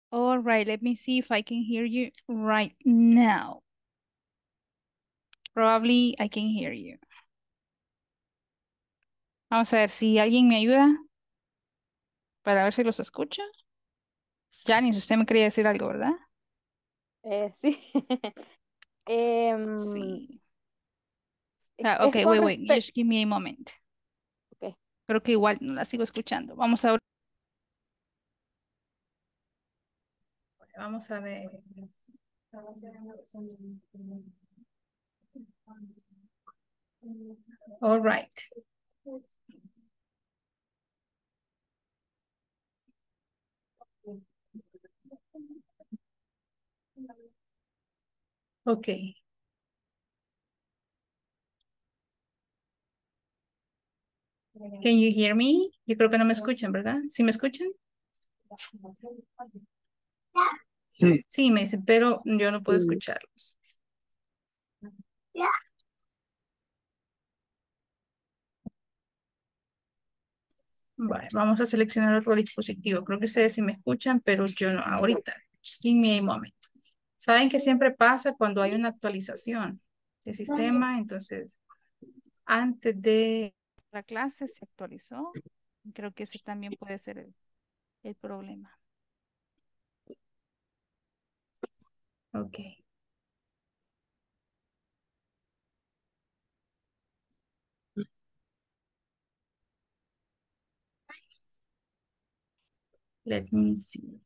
All right, let me see if I can hear you right now. Probably I can hear you. Vamos a ver si alguien me ayuda para ver si los escucha. Janice, usted me quería decir algo, ¿verdad? Sí. Em, Sí. es Okay, con wait, respecto. just give me a moment. Ok. Creo que igual no la sigo escuchando. Vamos a ver. All right. Okay. Can you hear me? Yo creo que no me escuchan, ¿verdad? ¿Sí me escuchan? Sí, Sí, me dice, pero yo no puedo sí. escucharlos. Vale, vamos a seleccionar otro dispositivo. Creo que ustedes sí me escuchan, pero yo no. Ahorita. Just give me a moment. Saben que siempre pasa cuando hay una actualización del sistema, entonces antes de la clase se actualizó. Creo que ese también puede ser el problema. Ok, let me see.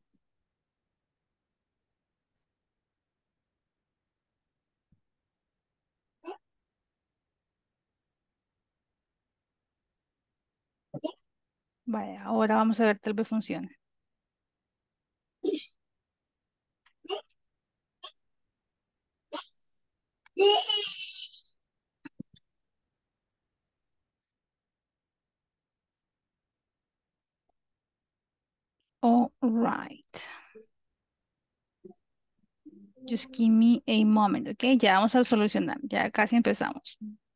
Vaya, ahora vamos a ver, tal vez funcione. All right. Just give me a moment, ok. Ya vamos a solucionar, ya casi empezamos.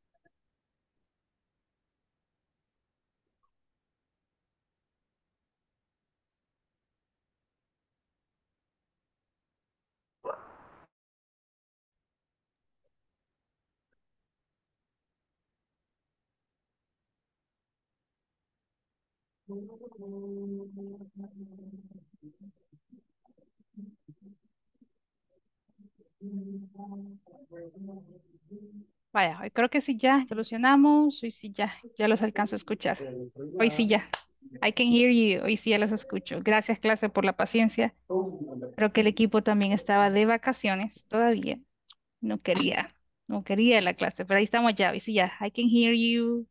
Vaya, hoy creo que sí ya solucionamos, hoy sí ya los alcanzo a escuchar. Hoy sí ya. I can hear you, hoy sí ya los escucho. Gracias, clase, por la paciencia. Creo que el equipo también estaba de vacaciones todavía. No quería, no quería la clase, pero ahí estamos ya, hoy sí ya. I can hear you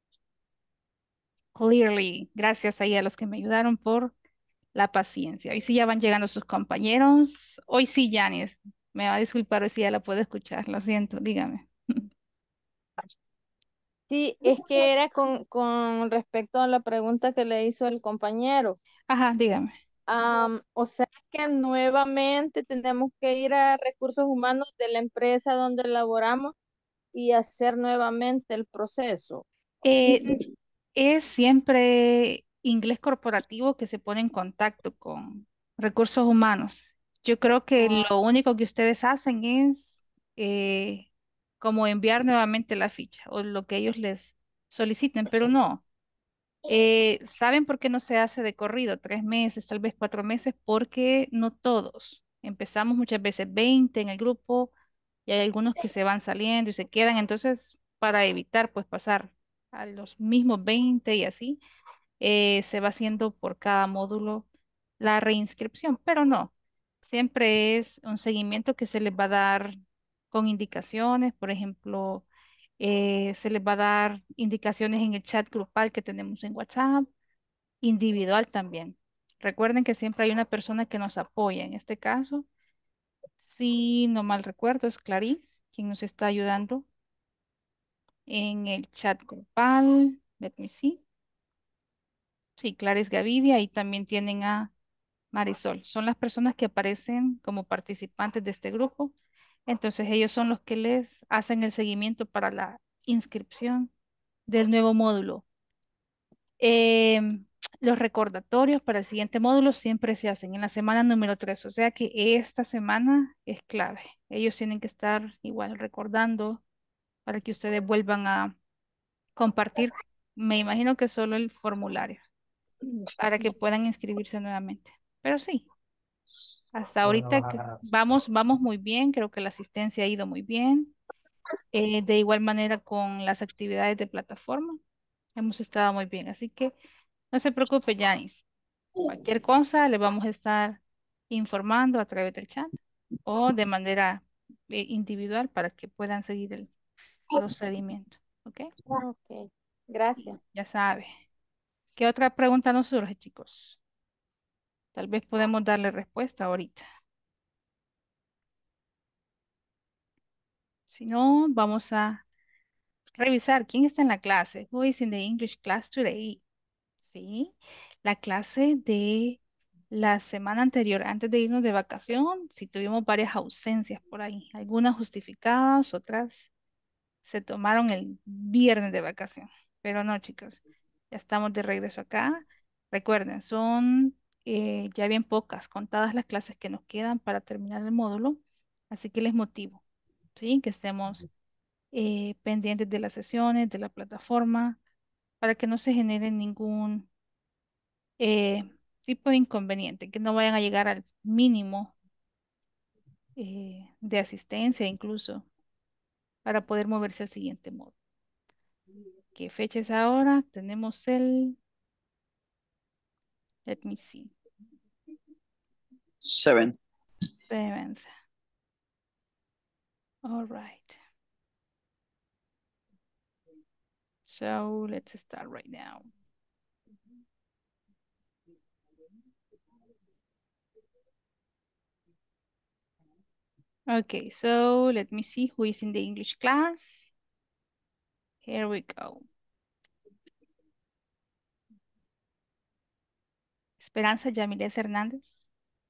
clearly. Gracias ahí a los que me ayudaron por la paciencia. Hoy sí ya van llegando sus compañeros. Hoy sí, Janice, me va a disculpar, hoy sí ya la puedo escuchar. Lo siento, dígame. Sí, es que era con respecto a la pregunta que le hizo el compañero. Ajá, dígame. O sea que nuevamente tenemos que ir a recursos humanos de la empresa donde laboramos y hacer nuevamente el proceso. Eh, es siempre inglés corporativo que se pone en contacto con recursos humanos. Yo creo que Ah, lo único que ustedes hacen es eh, como enviar nuevamente la ficha o lo que ellos les soliciten, pero no. ¿Saben por qué no se hace de corrido? 3 meses, tal vez 4 meses, porque no todos. Empezamos muchas veces 20 en el grupo y hay algunos que se van saliendo y se quedan. Entonces, para evitar pues pasar a los mismos 20 y así, se va haciendo por cada módulo la reinscripción, pero no. Siempre es un seguimiento que se les va a dar con indicaciones, por ejemplo, se les va a dar indicaciones en el chat grupal que tenemos en WhatsApp, individual también. Recuerden que siempre hay una persona que nos apoya. En este caso, si no mal recuerdo, es Clarice quien nos está ayudando en el chat grupal. Let me see. Sí, Clarice Gavidia y también tienen a Marisol. Son las personas que aparecen como participantes de este grupo. Entonces ellos son los que les hacen el seguimiento para la inscripción del nuevo módulo. Los recordatorios para el siguiente módulo siempre se hacen en la semana número 3, o sea que esta semana es clave. Ellos tienen que estar igual recordando para que ustedes vuelvan a compartir, me imagino que solo el formulario, para que puedan inscribirse nuevamente. Pero sí, hasta ahorita vamos muy bien, creo que la asistencia ha ido muy bien. De igual manera con las actividades de plataforma, hemos estado muy bien, así que no se preocupe, Janice. Cualquier cosa le vamos a estar informando a través del chat o de manera individual para que puedan seguir el procedimiento. ¿Ok? Ok, gracias. Ya sabe. ¿Qué otra pregunta nos surge, chicos? Tal vez podemos darle respuesta ahorita. Si no, vamos a revisar quién está en la clase. Who is in the English class today? Sí, la clase de la semana anterior, antes de irnos de vacación, sí tuvimos varias ausencias por ahí, algunas justificadas, otras se tomaron el viernes de vacación. Pero no, chicos, ya estamos de regreso acá. Recuerden, son ya bien pocas, contadas las clases que nos quedan para terminar el módulo, así que les motivo, ¿sí? Que estemos pendientes de las sesiones, de la plataforma, para que no se genere ningún eh, tipo de inconveniente, que no vayan a llegar al mínimo de asistencia incluso para poder moverse al siguiente modo. ¿Qué fecha es ahora? Tenemos el, let me see, 7. 7th. All right. So let's start right now. Okay, so let me see who is in the English class. Here we go. Esperanza Yamilet Hernández.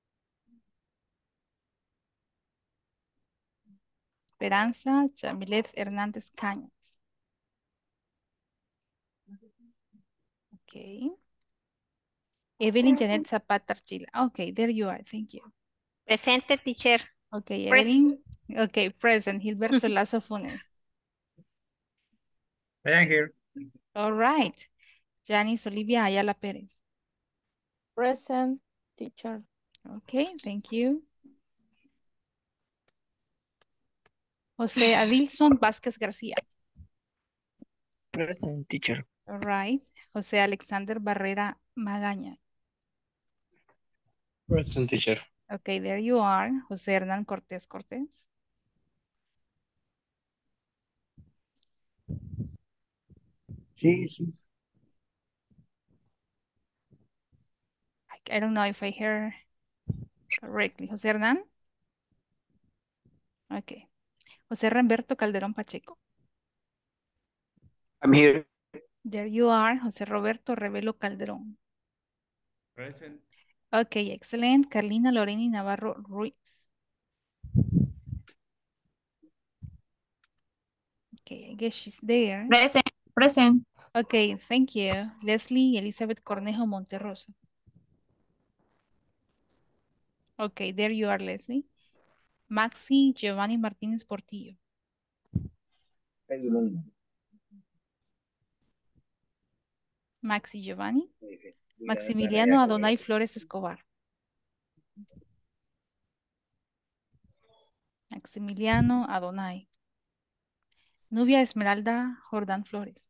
Esperanza Yamilet Hernández Cañas. Okay. Evelyn Janet Zapata Archila. Okay, there you are. Thank you. Presente, teacher. Okay, Present. Evelyn. Okay, present. Gilberto Lazo Funes. I am here. All right. Janice Olivia Ayala Pérez. Present, teacher. Okay, thank you. José Adilson Vázquez García. Present teacher. All right. José Alexander Barrera Magaña. Present teacher. Okay, there you are. José Hernán Cortés Cortés. Sí, sí. I don't know if I heard correctly. José Hernán. Okay. José Ramberto Calderón Pacheco. I'm here. There you are. José Roberto Revelo Calderón. Present. Okay, excellent. Carlina Loreni Navarro Ruiz. Okay, I guess she's there. Present. Present. Okay, thank you. Leslie Elizabeth Cornejo Monterrosa. Okay, there you are, Leslie. Maxi Giovanni Martínez Portillo. Maxi Giovanni. Maximiliano Adonai Flores Escobar. Maximiliano Adonai. Nubia Esmeralda Jordán Flores.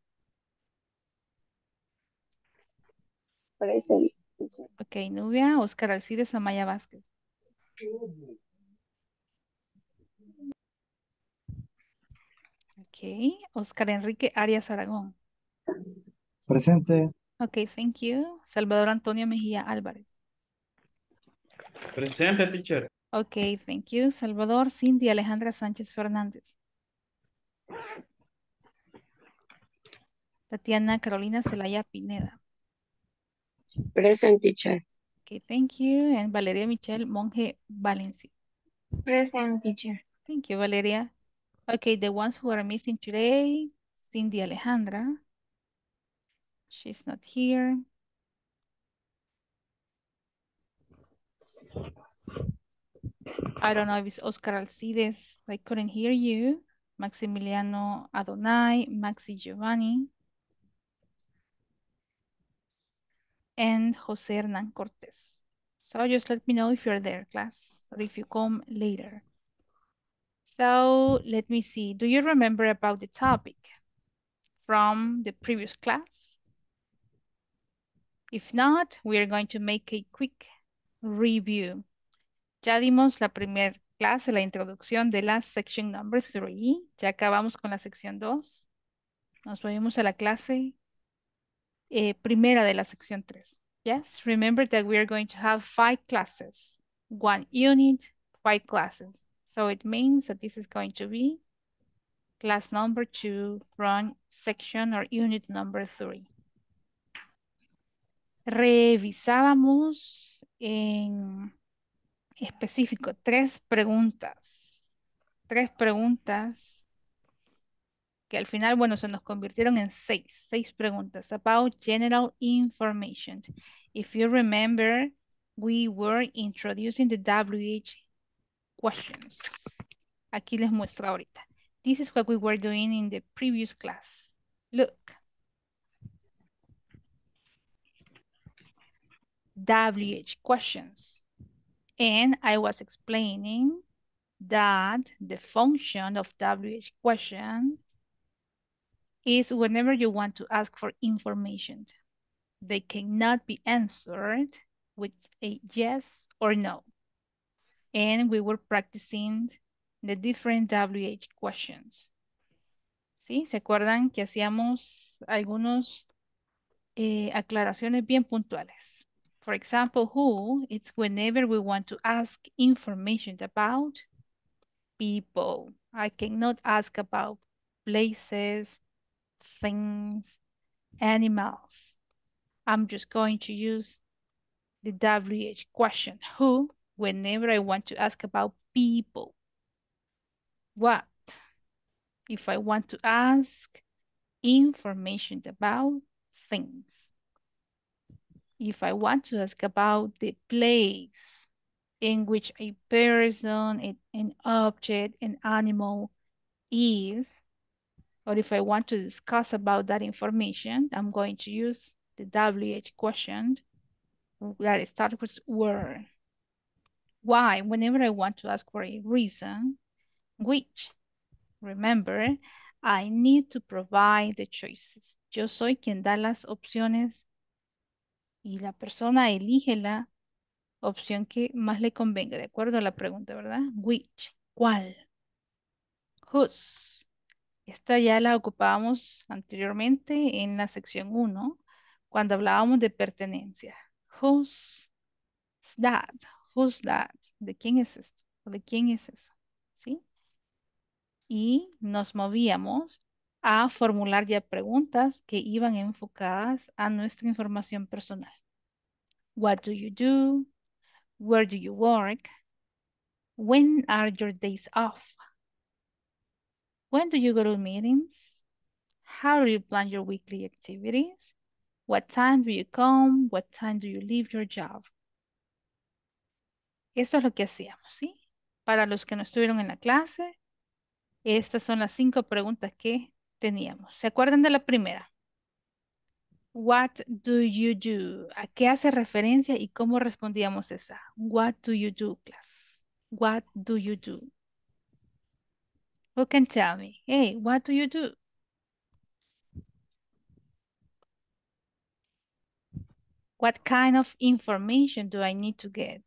Present. Ok, Nubia Oscar Alcides Amaya Vázquez. Ok, Oscar Enrique Arias Aragón. Presente. Ok, thank you. Salvador Antonio Mejía Álvarez. Presente teacher. Ok, thank you. Salvador Cindy Alejandra Sánchez Fernández. Tatiana Carolina Celaya Pineda. Present, teacher. Ok, thank you. And Valeria Michelle Monge Valencia. Present, teacher. Thank you, Valeria. Okay, the ones who are missing today, Cindy Alejandra. She's not here. I don't know if it's Oscar Alcides. I couldn't hear you. Maximiliano Adonai, Maxi Giovanni, and Jose Hernan Cortez. So just let me know if you're there, class, or if you come later. So let me see. Do you remember about the topic from the previous class? If not, we are going to make a quick review. Ya dimos la primera clase, la introducción de la section number 3. Ya acabamos con la sección 2. Nos movimos a la clase primera de la sección 3. Yes, remember that we are going to have 5 classes. 1 unit, 5 classes. So it means that this is going to be class number 2 from section or unit number 3. Revisábamos en específico 3 preguntas. 3 preguntas que al final, bueno, se nos convirtieron en 6 preguntas about general information. If you remember, we were introducing the WH questions. Aquí les muestro ahorita. This is what we were doing in the previous class. Look. WH questions. And I was explaining that the function of WH question is whenever you want to ask for information. They cannot be answered with a yes or no. And we were practicing the different WH questions. ¿Sí? ¿Se acuerdan que hacíamos algunos aclaraciones bien puntuales? For example, who, it's whenever we want to ask information about people. I cannot ask about places, things, animals. I'm just going to use the WH question, who, whenever I want to ask about people. What, if I want to ask information about things. If I want to ask about the place in which a person, an object, an animal is, or if I want to discuss about that information, I'm going to use the WH question that starts with where. Why? Whenever I want to ask for a reason, which, remember, I need to provide the choices. Yo soy quien da las opciones y la persona elige la opción que más le convenga, de acuerdo a la pregunta, ¿verdad? Which, ¿cuál? Whose. Esta ya la ocupábamos anteriormente en la sección 1, cuando hablábamos de pertenencia. Whose that? Who's that? ¿De quién es esto? ¿O de quién es eso? ¿Sí? Y nos movíamos a formular ya preguntas que iban enfocadas a nuestra información personal. What do you do? Where do you work? When are your days off? When do you go to meetings? How do you plan your weekly activities? What time do you come? What time do you leave your job? Eso es lo que hacíamos, ¿sí? Para los que no estuvieron en la clase, estas son las 5 preguntas que teníamos. ¿Se acuerdan de la primera? What do you do? ¿A qué hace referencia y cómo respondíamos esa? What do you do, class? What do you do? Who can tell me? Hey, what do you do? What kind of information do I need to get?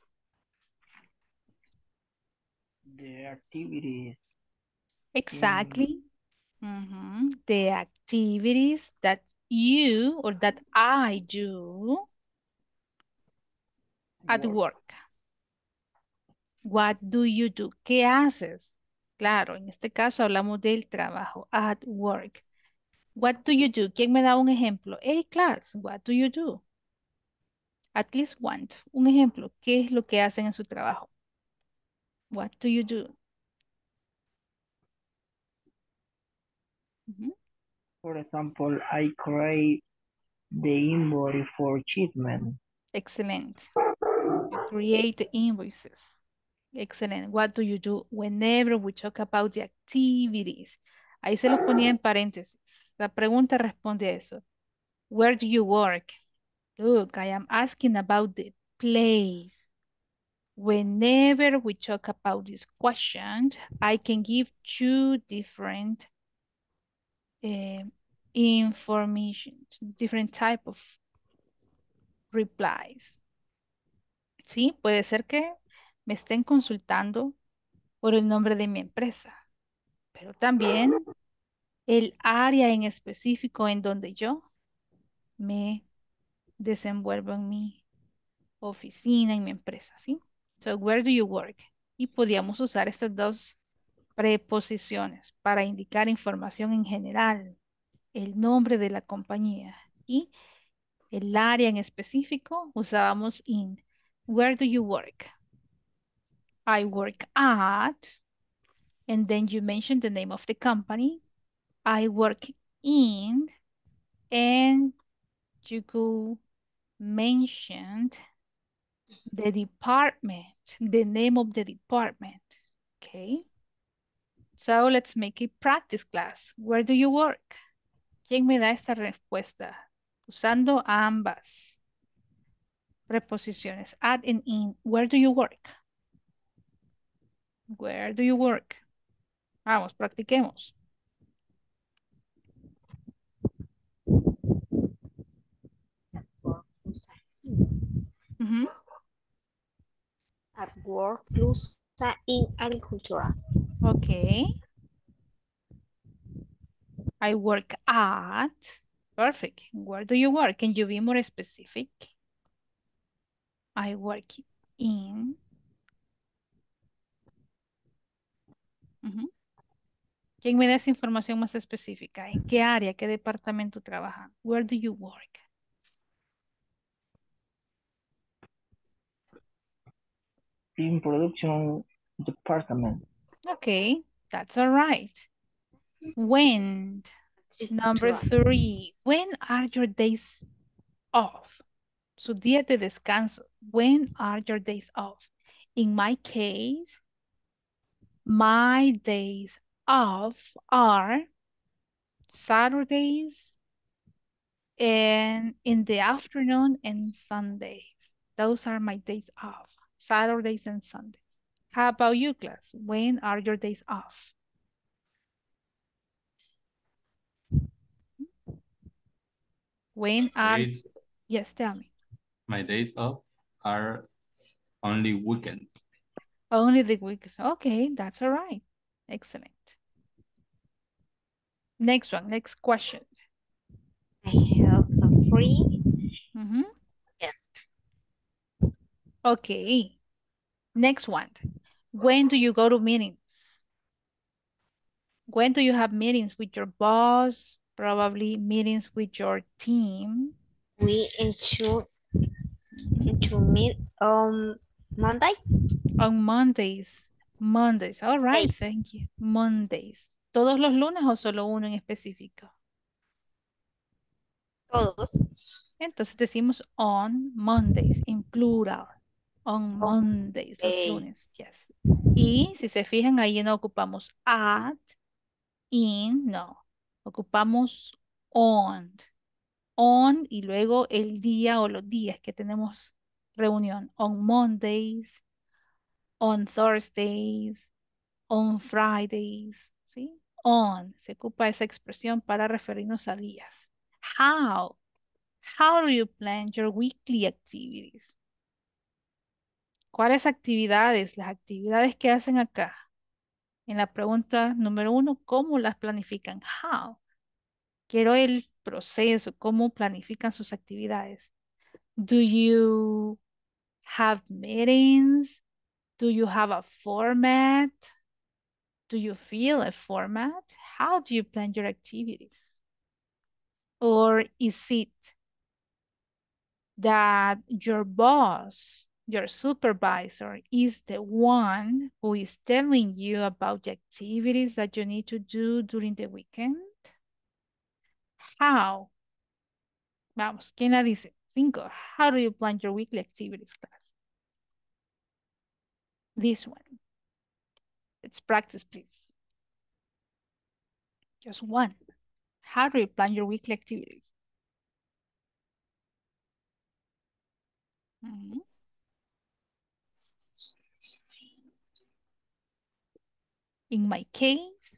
The activities. Exactly. The activities that you or that I do at work. What do you do? ¿Qué haces? Claro, en este caso hablamos del trabajo, at work. What do you do? ¿Quién me da un ejemplo? Hey, class, what do you do? At least one. Un ejemplo. ¿Qué es lo que hacen en su trabajo? What do you do? Ujú. For example, I create the invoice for shipment. Excellent. You create the invoices. Excellent. What do you do whenever we talk about the activities? Ahí se los ponía en paréntesis. La pregunta responde a eso. Where do you work? Look, I am asking about the place. Whenever we talk about this question, I can give two different information, different type of replies. ¿Sí? Puede ser que me estén consultando por el nombre de mi empresa, pero también el área en específico en donde yo me desenvuelvo en mi oficina, en mi empresa, ¿sí? So, where do you work? Y podíamos usar estas dos preposiciones para indicar información en general, el nombre de la compañía y el área en específico, usábamos in. Where do you work? I work at, and then you mention the name of the company. I work in, and you could mention the department, the name of the department. Okay. So let's make a practice class. Where do you work? ¿Quién me da esta respuesta? Usando ambas preposiciones, at and in. Where do you work? Where do you work? Vamos, practiquemos. Ujú. At work plus in agricultura. Okay. I work at. Perfect. Where do you work? Can you be more specific? I work in. Ujú. ¿Quién me da esa información más específica? ¿En qué área, qué departamento trabaja? Where do you work? In production department. Okay, that's all right. When? Number Agricultura. 3. When are your days off? Sus días de descanso. When are your days off? In my case, my days off are Saturdays and in the afternoon and Sundays. Those are my days off, Saturdays and Sundays. How about you, class? When are your days off? When are, Days, yes, tell me. my days off are only weekends. Only the weeks. Okay, that's all right. Excellent. Next one, next question. I have a free. Mhm. Yeah. Okay, next one. When do you go to meetings? When do you have meetings with your boss? Probably meetings with your team. We ensure Mhm. to meet on Monday. On Mondays. Mondays. All right, Days. thank you. Mondays. ¿Todos los lunes o solo uno en específico? Todos. Entonces decimos on Mondays, en plural. On On Mondays, los lunes. days. Yes. Y si se fijan, ahí no ocupamos at, in, no. Ocupamos on. On y luego el día o los días que tenemos reunión. On Mondays, on Thursdays, on Fridays, ¿sí? On, se ocupa esa expresión para referirnos a días. How? How do you plan your weekly activities? ¿Cuáles actividades? Las actividades que hacen acá. En la pregunta número 1, ¿cómo las planifican? How? Quiero el proceso, cómo planifican sus actividades. Do you have meetings? Do you have a format? Do you feel a format? How do you plan your activities? Or is it that your boss, your supervisor, is the one who is telling you about the activities that you need to do during the weekend? How? Vamos, ¿quién la dice? 5. How do you plan your weekly activities, class? This one. Let's practice, please. Just one. How do you plan your weekly activities? Mhm. In my case,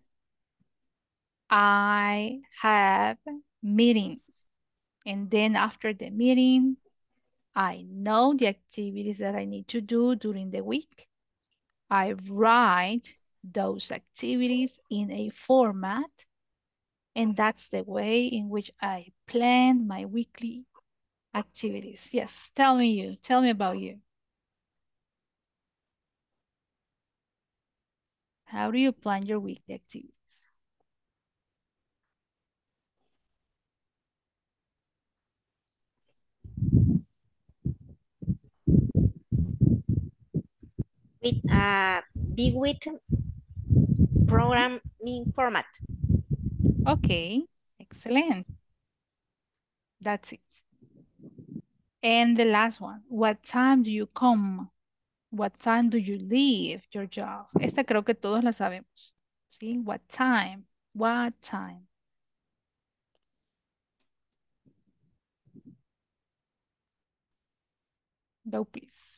I have meetings. And then after the meeting, I know the activities that I need to do during the week. I write those activities in a format, and that's the way in which I plan my weekly activities. Yes, tell me about you. How do you plan your weekly activities? With a big with programming format. Okay, excellent. That's it. And the last one, what time do you come? What time do you leave your job? Esta creo que todos la sabemos. ¿Sí? What time? What time? Go, please.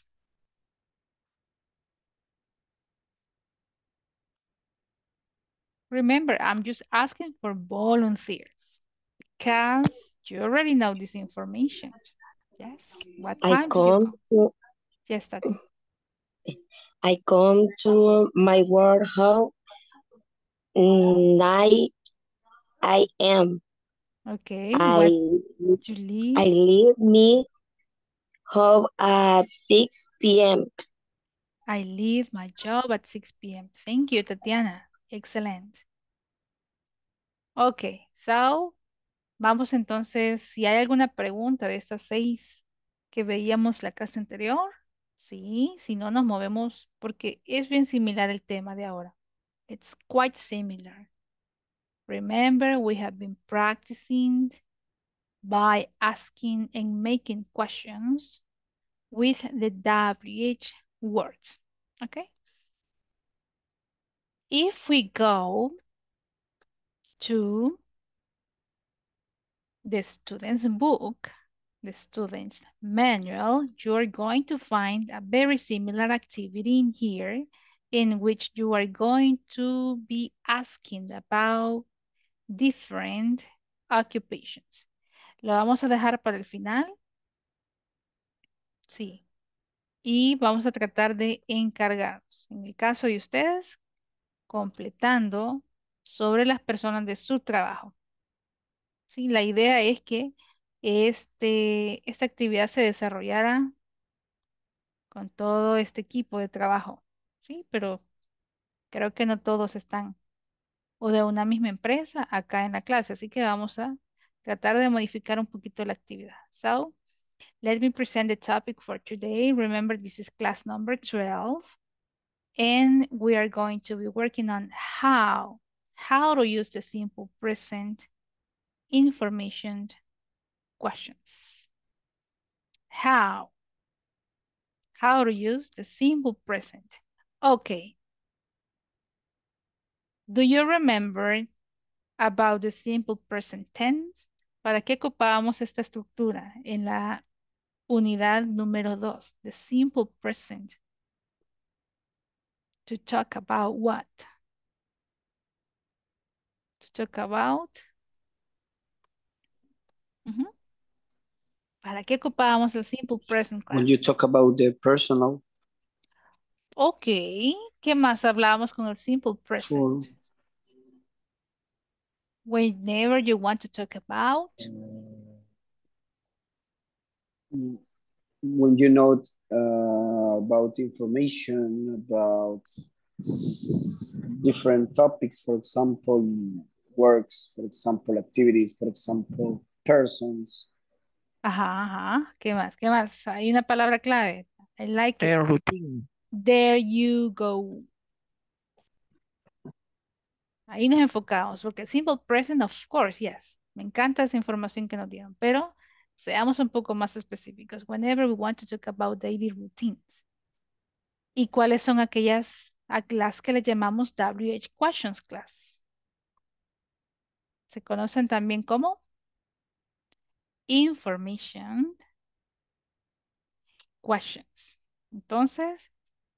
Remember, I'm just asking for volunteers because you already know this information. Yes. What I time do you come come? to Yes, Tati. I come to my work home 9 a.m. Okay. I What you leave? I leave me home at 6 p.m. I leave my job at 6 p.m. Thank you, Tatiana. Excellent. Okay. So, vamos entonces, si hay alguna pregunta de estas 6 que veíamos la clase anterior, sí, si no nos movemos porque es bien similar el tema de ahora. It's quite similar. Remember, we have been practicing by asking and making questions with the WH words. Okay? If we go to the student's book, the student's manual, you're going to find a very similar activity in here in which you are going to be asking about different occupations. Lo vamos a dejar para el final. Sí. Y vamos a tratar de encargarnos. En el caso de ustedes, completando sobre las personas de su trabajo. Sí, la idea es que esta actividad se desarrollara con todo este equipo de trabajo. Sí, pero creo que no todos están o de una misma empresa acá en la clase, así que vamos a tratar de modificar un poquito la actividad. So, let me present the topic for today. Remember, this is class number 12. And we are going to be working on how to use the simple present information questions. How to use the simple present. Okay. Do you remember about the simple present tense? ¿Para qué ocupábamos esta estructura en la unidad número 2? The simple present. To talk about what? To talk about. Ujú. ¿Para qué ocupábamos el simple present, When class? you talk about the personal Ok, ¿qué más hablábamos con el simple for present? Whenever you want to talk about. when you know about information about different topics, for example, works, for example, activities, for example, persons. Ajá, ajá. ¿Qué más? ¿Qué más? Hay una palabra clave. I like it. Routine. There you go. Ahí nos enfocamos, porque simple present, of course, yes. Me encanta esa información que nos dieron, pero seamos un poco más específicos. Whenever we want to talk about daily routines. ¿Y cuáles son aquellas a class que le llamamos WH questions class? Se conocen también como information questions. Entonces,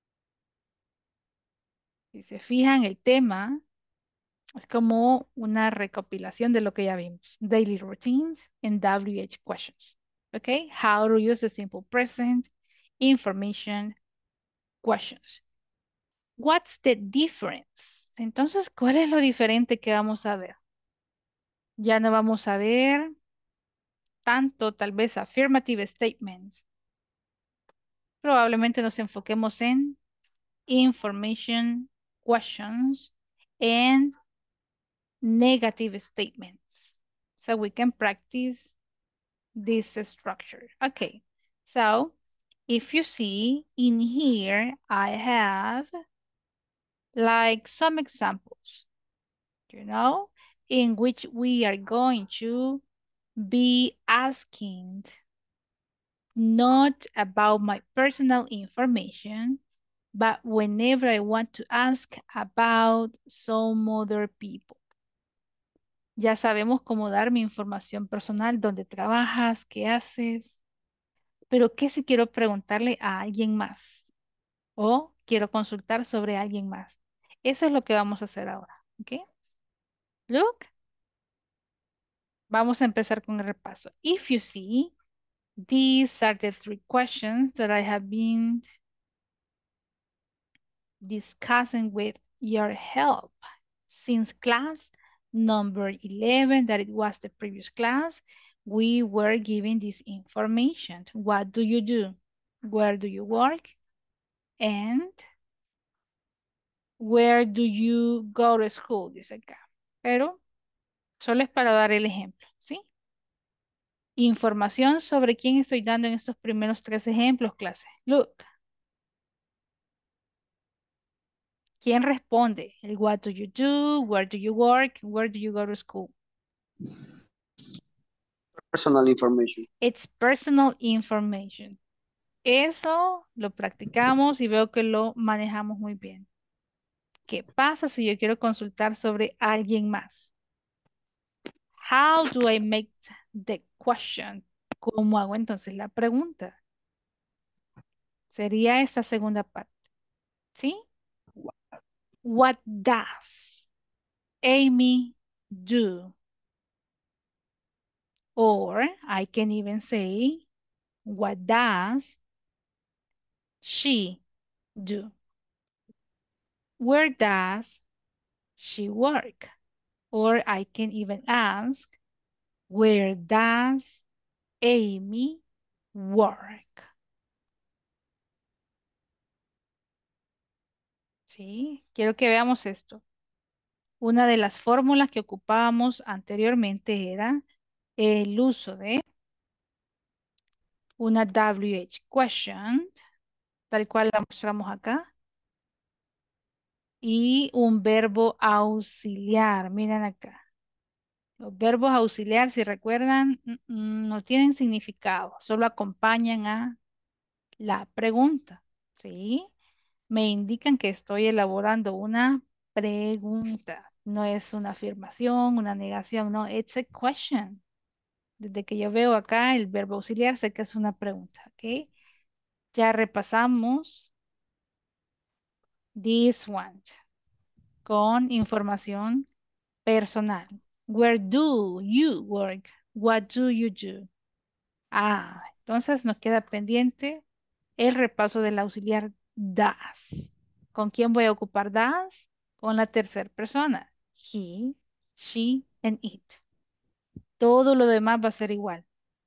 si se fijan, el tema es como una recopilación de lo que ya vimos. Daily routines and WH questions. Okay? How to use the simple present, information questions. What's the difference? Entonces, ¿cuál es lo diferente que vamos a ver? Ya no vamos a ver tanto tal vez affirmative statements. Probablemente nos enfoquemos en information questions and negative statements. So we can practice this structure. Okay, so if you see in here, I have like some examples, in which we are going to be asking not about my personal information, but whenever I want to ask about some other people. Ya sabemos cómo dar mi información personal, dónde trabajas, qué haces, pero ¿qué si quiero preguntarle a alguien más? O quiero consultar sobre alguien más. Eso es lo que vamos a hacer ahora, ¿ok? Look, vamos a empezar con el repaso. If you see, these are the three questions that I have been discussing with your help since class number 11, that it was the previous class. We were given this information. What do you do? Where do you work? And where do you go to school? Dice acá. Pero solo es para dar el ejemplo, ¿sí? Información sobre quién estoy dando en estos primeros tres ejemplos, clase. Look. ¿Quién responde? El what do you do? Where do you work? Where do you go to school? Personal information. It's personal information. Eso lo practicamos y veo que lo manejamos muy bien. ¿Qué pasa si yo quiero consultar sobre alguien más? How do I make the question? ¿Cómo hago entonces la pregunta? Sería esta segunda parte. ¿Sí? What does Amy do? Or I can even say, what does she do? Where does she work? Or I can even ask, where does Amy work? ¿Sí? Quiero que veamos esto. Una de las fórmulas que ocupábamos anteriormente era el uso de una WH question, tal cual la mostramos acá, y un verbo auxiliar. Miren acá. Los verbos auxiliar, si recuerdan, no tienen significado, solo acompañan a la pregunta, ¿sí? Me indican que estoy elaborando una pregunta. No es una afirmación, una negación, no, it's a question. Desde que yo veo acá el verbo auxiliar, sé que es una pregunta, ¿ok? Ya repasamos this one con información personal. Where do you work? What do you do? Ah, entonces nos queda pendiente el repaso del auxiliar does. ¿Con quién voy a ocupar does? Con la tercera persona. He, she, and it. Todo lo demás va a ser igual.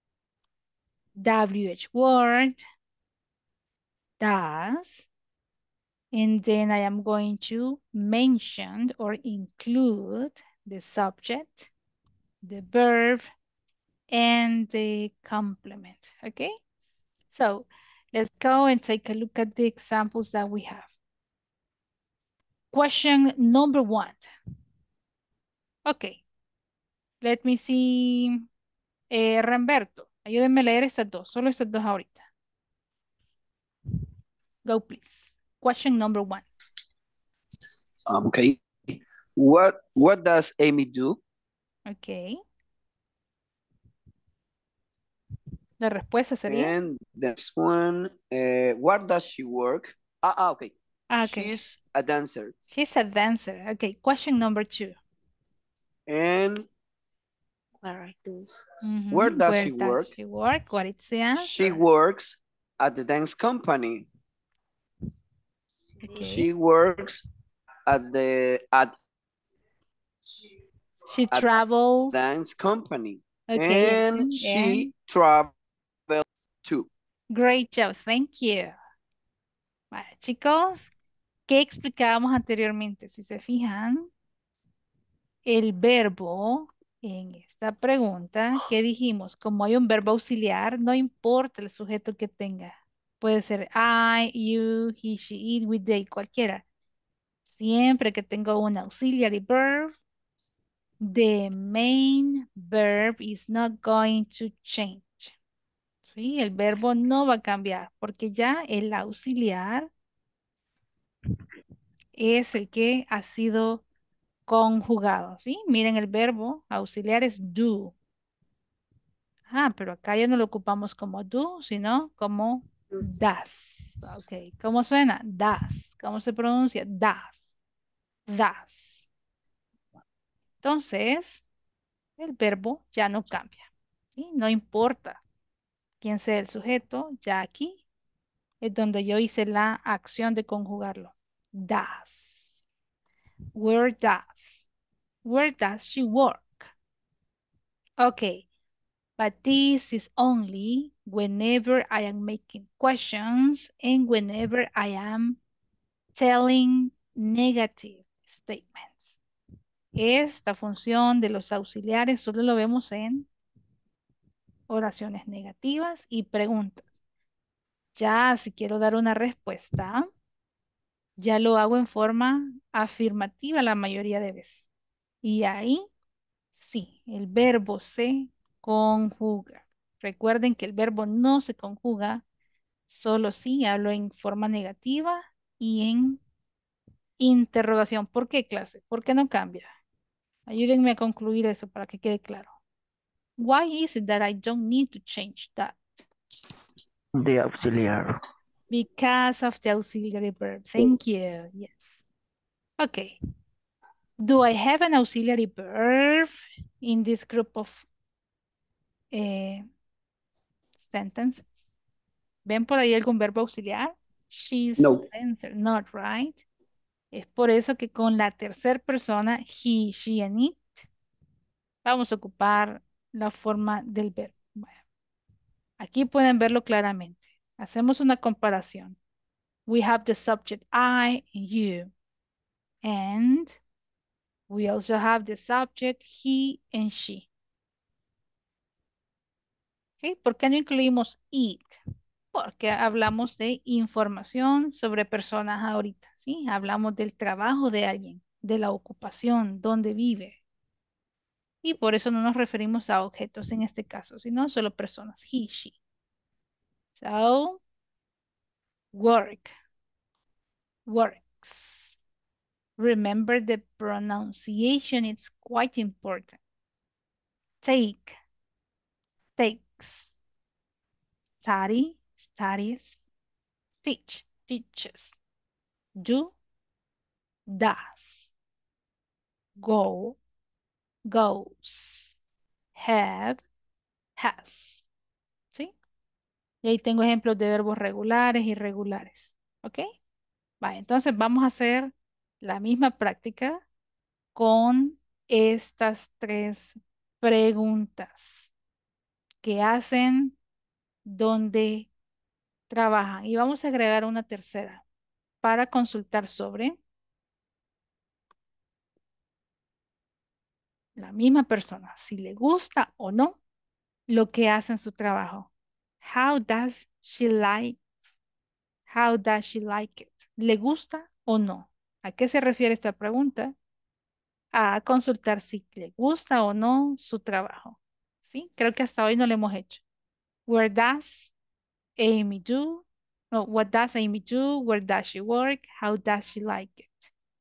WH word, does, and then I am going to mention or include the subject, the verb, and the complement, okay? So let's go and take a look at the examples that we have. Question number one. Okay, let me see. Ramberto, ayúdenme a leer estas dos, solo estas dos ahorita. Go, please. Question number 1. Okay. What does Amy do? Ok. La respuesta sería. And the next one, what does she work? Okay. Ok. She's a dancer. She's a dancer. Ok. Question number 2. And Where I do. where does Where she does work? she work? What is the She answer? works at the dance company. Okay. She works at She travels. dance company. Okay. And she travels too. Great job. Thank you. Vale, chicos, ¿qué explicábamos anteriormente? Si se fijan, el verbo en esta pregunta, ¿qué dijimos? Como hay un verbo auxiliar, no importa el sujeto que tenga. Puede ser I, you, he, she, it, we, they, cualquiera. Siempre que tenga un auxiliary verb, the main verb is not going to change. ¿Sí? El verbo no va a cambiar porque ya el auxiliar es el que ha sido conjugado, ¿sí? Miren el verbo auxiliar es do. Ah, pero acá ya no lo ocupamos como do, sino como das. Ok, ¿cómo suena? Das. ¿Cómo se pronuncia? Das. Das. Entonces, el verbo ya no cambia, ¿sí? No importa quién sea el sujeto, ya aquí es donde yo hice la acción de conjugarlo. Das. Where does? Where does she work? Okay, but this is only whenever I am making questions and whenever I am telling negative statements. Esta función de los auxiliares solo lo vemos en oraciones negativas y preguntas. Ya si quiero dar una respuesta, ya lo hago en forma afirmativa la mayoría de veces. Y ahí sí, el verbo se conjuga. Recuerden que el verbo no se conjuga, solo si hablo en forma negativa y en interrogación. ¿Por qué, clase? ¿Por qué no cambia? Ayúdenme a concluir eso para que quede claro. Why is it that I don't need to change that? The auxiliary. Because of the auxiliary verb. Thank you. Yes. Okay. Do I have an auxiliary verb in this group of sentences? ¿Ven por ahí algún verbo auxiliar? She's No. a dancer, not right. Es por eso que con la tercera persona, he, she, and it, vamos a ocupar la forma del verbo. Bueno, aquí pueden verlo claramente. Hacemos una comparación. We have the subject I and you. And we also have the subject he and she. ¿Ok? ¿Por qué no incluimos it? Porque hablamos de información sobre personas ahorita, ¿sí? Hablamos del trabajo de alguien, de la ocupación, dónde vive. Y por eso no nos referimos a objetos en este caso, sino solo personas, he, she. So, work, works. Remember the pronunciation, it's quite important. Take, takes. Study, studies. Teach, teaches. Do, does. Go, goes. Have, has. ¿Sí? Y ahí tengo ejemplos de verbos regulares y irregulares. ¿Ok? Vale, entonces vamos a hacer la misma práctica con estas tres preguntas que hacen donde trabajan. Y vamos a agregar una tercera para consultar sobre la misma persona, si le gusta o no lo que hace en su trabajo. How does she like? How does she like it? ¿Le gusta o no? ¿A qué se refiere esta pregunta? A consultar si le gusta o no su trabajo. ¿Sí? Creo que hasta hoy no lo hemos hecho. Where does Amy do? No, what does Amy do? Where does she work? How does she like it?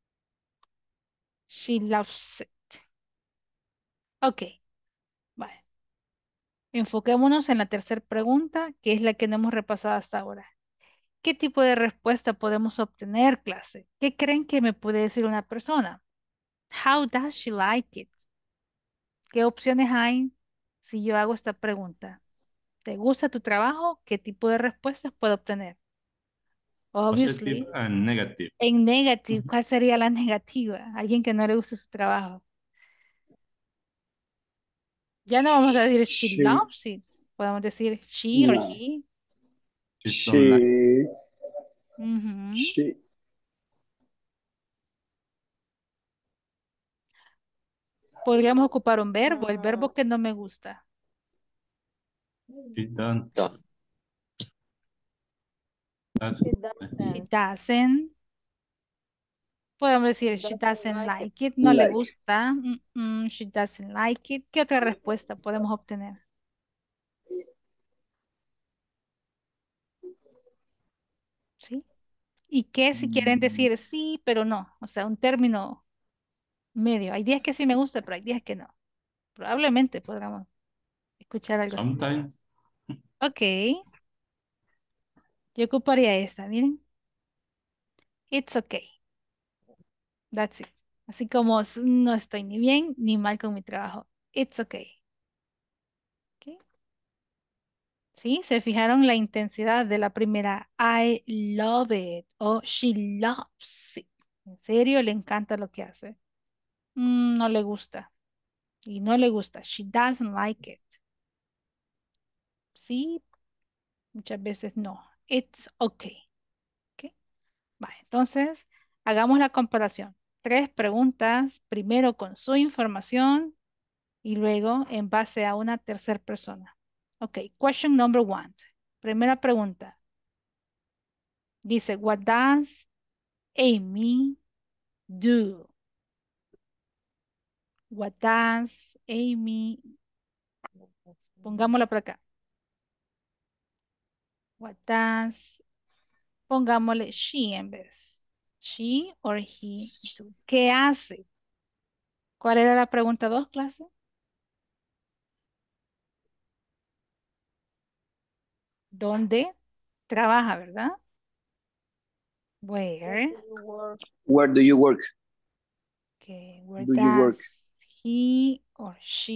She loves it. Ok, vale. Enfoquémonos en la tercera pregunta, que es la que no hemos repasado hasta ahora. ¿Qué tipo de respuesta podemos obtener, clase? ¿Qué creen que me puede decir una persona? How does she like it? ¿Qué opciones hay si yo hago esta pregunta? ¿Te gusta tu trabajo? ¿Qué tipo de respuestas puedo obtener? Positive Obviously, and negative. en negative, ¿cuál sería la negativa? Alguien que no le gusta su trabajo. Ya no vamos a decir she She, loves it. Podemos decir she or no. he. Just don't like. Ujú. She, Podríamos ocupar un verbo, el Mm, verbo que no me gusta. She don't. she Doesn't. She doesn't. doesn't. Podemos decir she Doesn't doesn't like it. like it, no le like. gusta. She doesn't like it. ¿Qué otra respuesta podemos obtener? ¿Sí? ¿Y qué si quieren decir sí, pero no? O sea, un término medio. Hay días que sí me gusta, pero hay días que no. Probablemente podamos escuchar algo así. Sometimes. Ok, yo ocuparía esta, miren. It's okay. That's it. Así como no estoy ni bien ni mal con mi trabajo. It's okay. Ok. ¿Sí? ¿Se fijaron la intensidad de la primera? I love it o she loves it. ¿En serio le encanta lo que hace? No le gusta. Y no le gusta. She doesn't like it. Sí, muchas veces no. It's okay. ¿Ok? Vale, entonces, hagamos la comparación. Tres preguntas, primero con su información y luego en base a una tercera persona. Ok, question number one. Primera pregunta. Dice, what does Amy do? What does Amy... Pongámosla por acá. What does... Pongámosle she en vez. She or he do. ¿Qué hace? ¿Cuál era la pregunta dos, clase? ¿Dónde trabaja, verdad? Where Where? do you work? Where do you work? Okay, where Do you does work? he or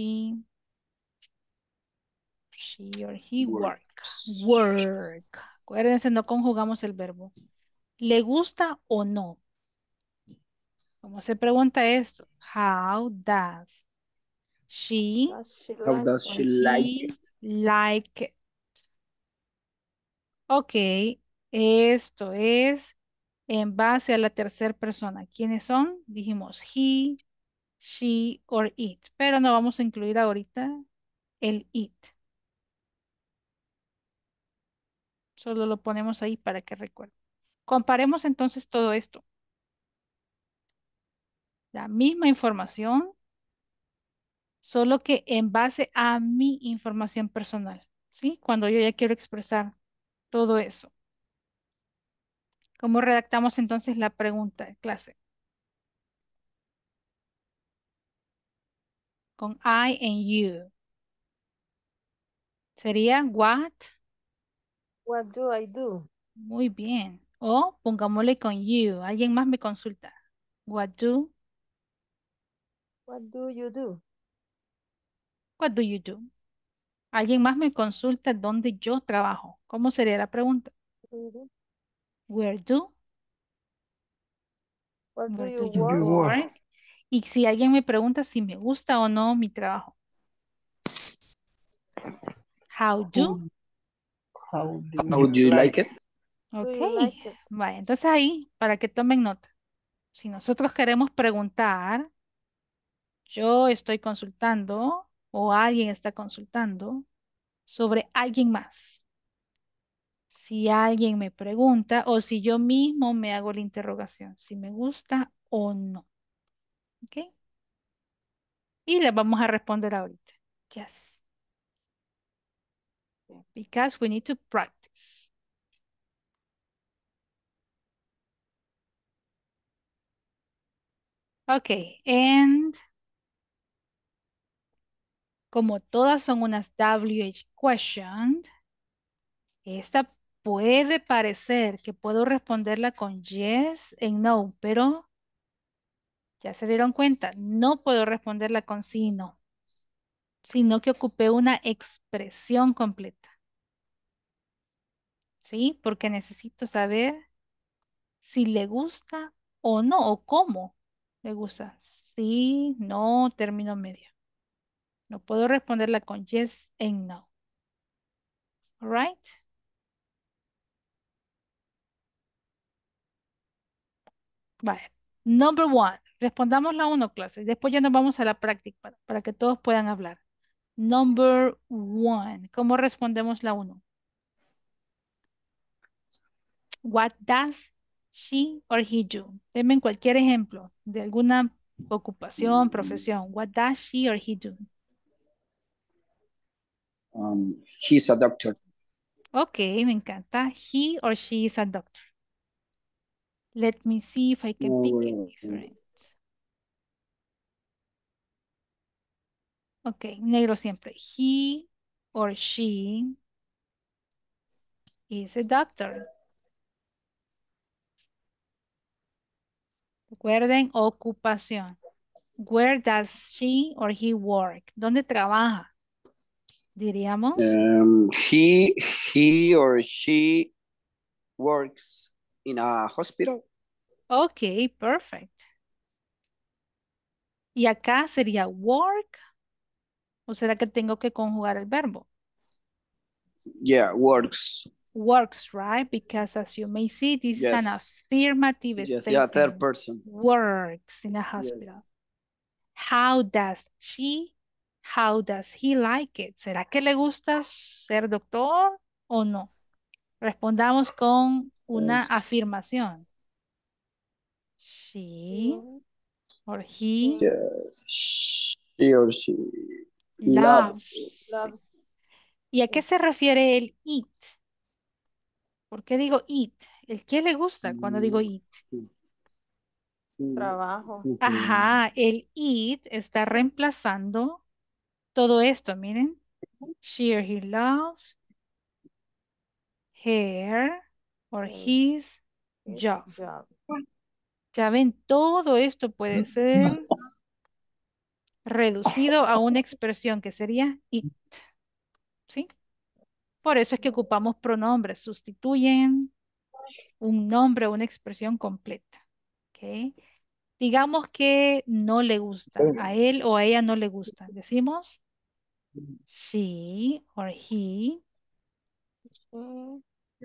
she or he Work. work? Work. Acuérdense, no conjugamos el verbo. ¿Le gusta o no? ¿Cómo se pregunta esto? How does she Does she How like does or it? she like it? he like it? Ok, esto es en base a la tercera persona. ¿Quiénes son? Dijimos he, she or it, pero no vamos a incluir ahorita el it. Solo lo ponemos ahí para que recuerden. Comparemos entonces todo esto. La misma información, solo que en base a mi información personal, ¿sí? Cuando yo ya quiero expresar todo eso. ¿Cómo redactamos entonces la pregunta de clase? Con I and you. Sería what? What do I do? Muy bien. O pongámosle con you. Alguien más me consulta. What do you do? What do you do? Alguien más me consulta dónde yo trabajo. ¿Cómo sería la pregunta? Do you do? Where do? What do Where do you you work? You work. work? Y si alguien me pregunta si me gusta o no mi trabajo. How do? Who, how do How do you you like? like it? Do Ok. you like it? Vale, entonces ahí, para que tomen nota. Si nosotros queremos preguntar, yo estoy consultando o alguien está consultando sobre alguien más. Si alguien me pregunta o si yo mismo me hago la interrogación, si me gusta o no. ¿Ok? Y le vamos a responder ahorita. Yes. Because we need to practice. Ok, and como todas son unas WH questions, esta puede parecer que puedo responderla con yes and no, pero ya se dieron cuenta, no puedo responderla con sí y no, sino que ocupé una expresión completa. ¿Sí? Porque necesito saber si le gusta o no, o cómo le gusta. Sí, no, término medio. No puedo responderla con yes and no. All right? Vale. Number one. Respondamos la uno, clase. Después ya nos vamos a la práctica para que todos puedan hablar. Number one. ¿Cómo respondemos la uno? What does she or he do? Denme cualquier ejemplo de alguna ocupación, profesión. What does she or he do? He's a doctor. Ok, me encanta. He or she is a doctor. Let me see if I can pick it different. Ok, negro siempre. He or she is a doctor. Recuerden, ocupación. Where does she or he work? ¿Dónde trabaja? Diríamos. He or she works in a hospital. Ok, perfect. ¿Y acá sería work? ¿O será que tengo que conjugar el verbo? Yeah, works. Works, right? Because as you may see, this is an Yes. affirmative Yes, yeah, third statement. person. Works in a hospital. Yes. How does how does he like it? ¿Será que le gusta ser doctor o no? Respondamos con una Yes. afirmación. She or he Yes. She or she loves it. loves. Loves. ¿Y a qué se refiere el eat? ¿Por qué digo eat? ¿El qué le gusta cuando digo eat? Trabajo. Ajá, el eat está reemplazando todo esto, miren. She or he loves her or his His job. job. Ya ven, todo esto puede ser reducido a una expresión que sería it, ¿sí? Por eso es que ocupamos pronombres, sustituyen un nombre o una expresión completa, ¿ok? Digamos que no le gusta, a él o a ella no le gusta. Decimos she or he. Mm,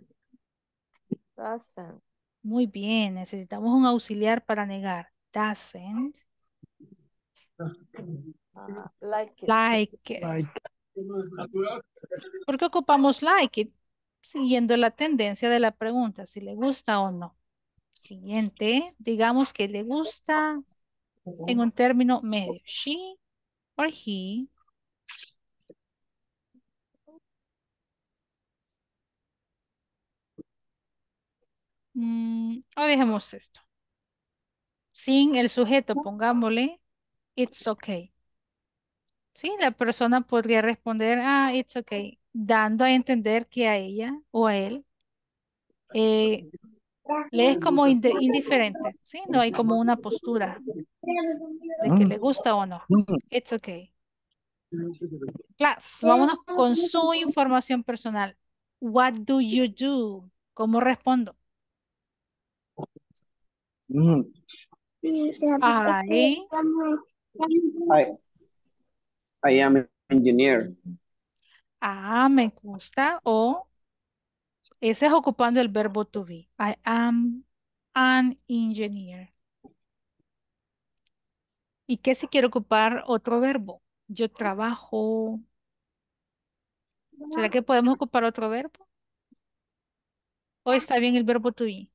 doesn't. Muy bien, necesitamos un auxiliar para negar. Doesn't Like it. like it. ¿Por qué ocupamos like it? Siguiendo la tendencia de la pregunta, si le gusta o no. Siguiente, digamos que le gusta en un término medio. She or he. O dejemos esto. Sin el sujeto, pongámosle it's okay. Sí, la persona podría responder, it's okay, dando a entender que a ella o a él eh, le es como indiferente, ¿sí? No hay como una postura de que le gusta o no. It's okay. Class, vámonos con su información personal. What do you do? ¿Cómo respondo? I, I, I am an engineer. me gusta o ese es ocupando el verbo to be. I am an engineer. ¿Y qué si quiero ocupar otro verbo? Yo trabajo. ¿Será que podemos ocupar otro verbo? ¿O está bien el verbo to be?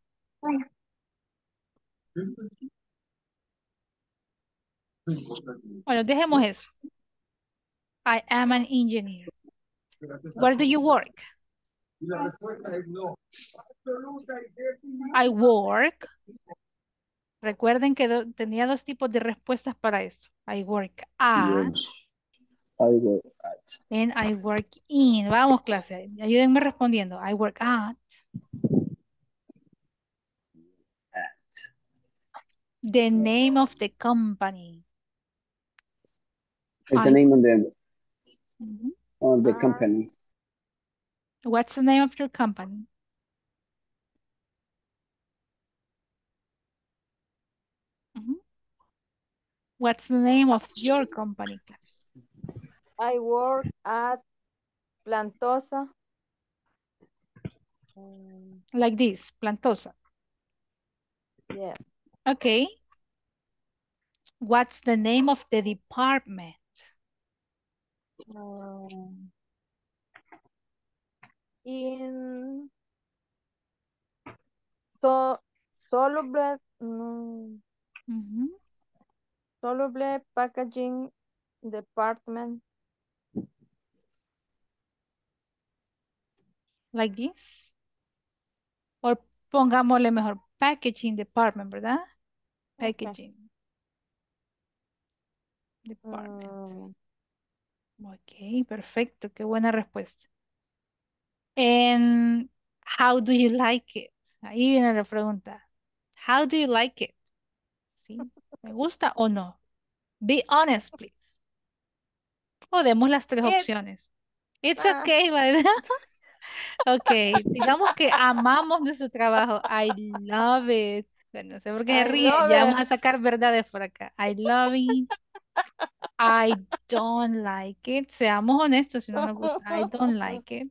Bueno, dejemos eso. I am an engineer. Where do you work? I work Recuerden que tenía dos tipos de respuestas para esto. I work at Yes. I work at. and I work in. Vamos, clase. Ayúdenme respondiendo. I work at. The name of the company. It's the I, name Mhm. of the Ah. company. What's the name of your company? Mhm. What's the name of your company, class? I work at Plantosa. Like this, Plantosa. Yes. Okay. What's the name of the department? In so soluble Mhm. soluble packaging department. Like this. O pongámosle mejor packaging department, ¿verdad? Okay. Packaging department. Ok, perfecto. Qué buena respuesta. And how do you like it? Ahí viene la pregunta. How do you like it? ¿Sí? ¿Me gusta o no? Be honest, please. Podemos las tres It, opciones. It's ah, okay, ¿verdad? Ok, digamos que amamos nuestro trabajo. I love it. Bueno, no sé por qué se I ríe. love Ya vamos it. a sacar verdades por acá. I love it. I don't like it. Seamos honestos si no nos gusta. I don't like it.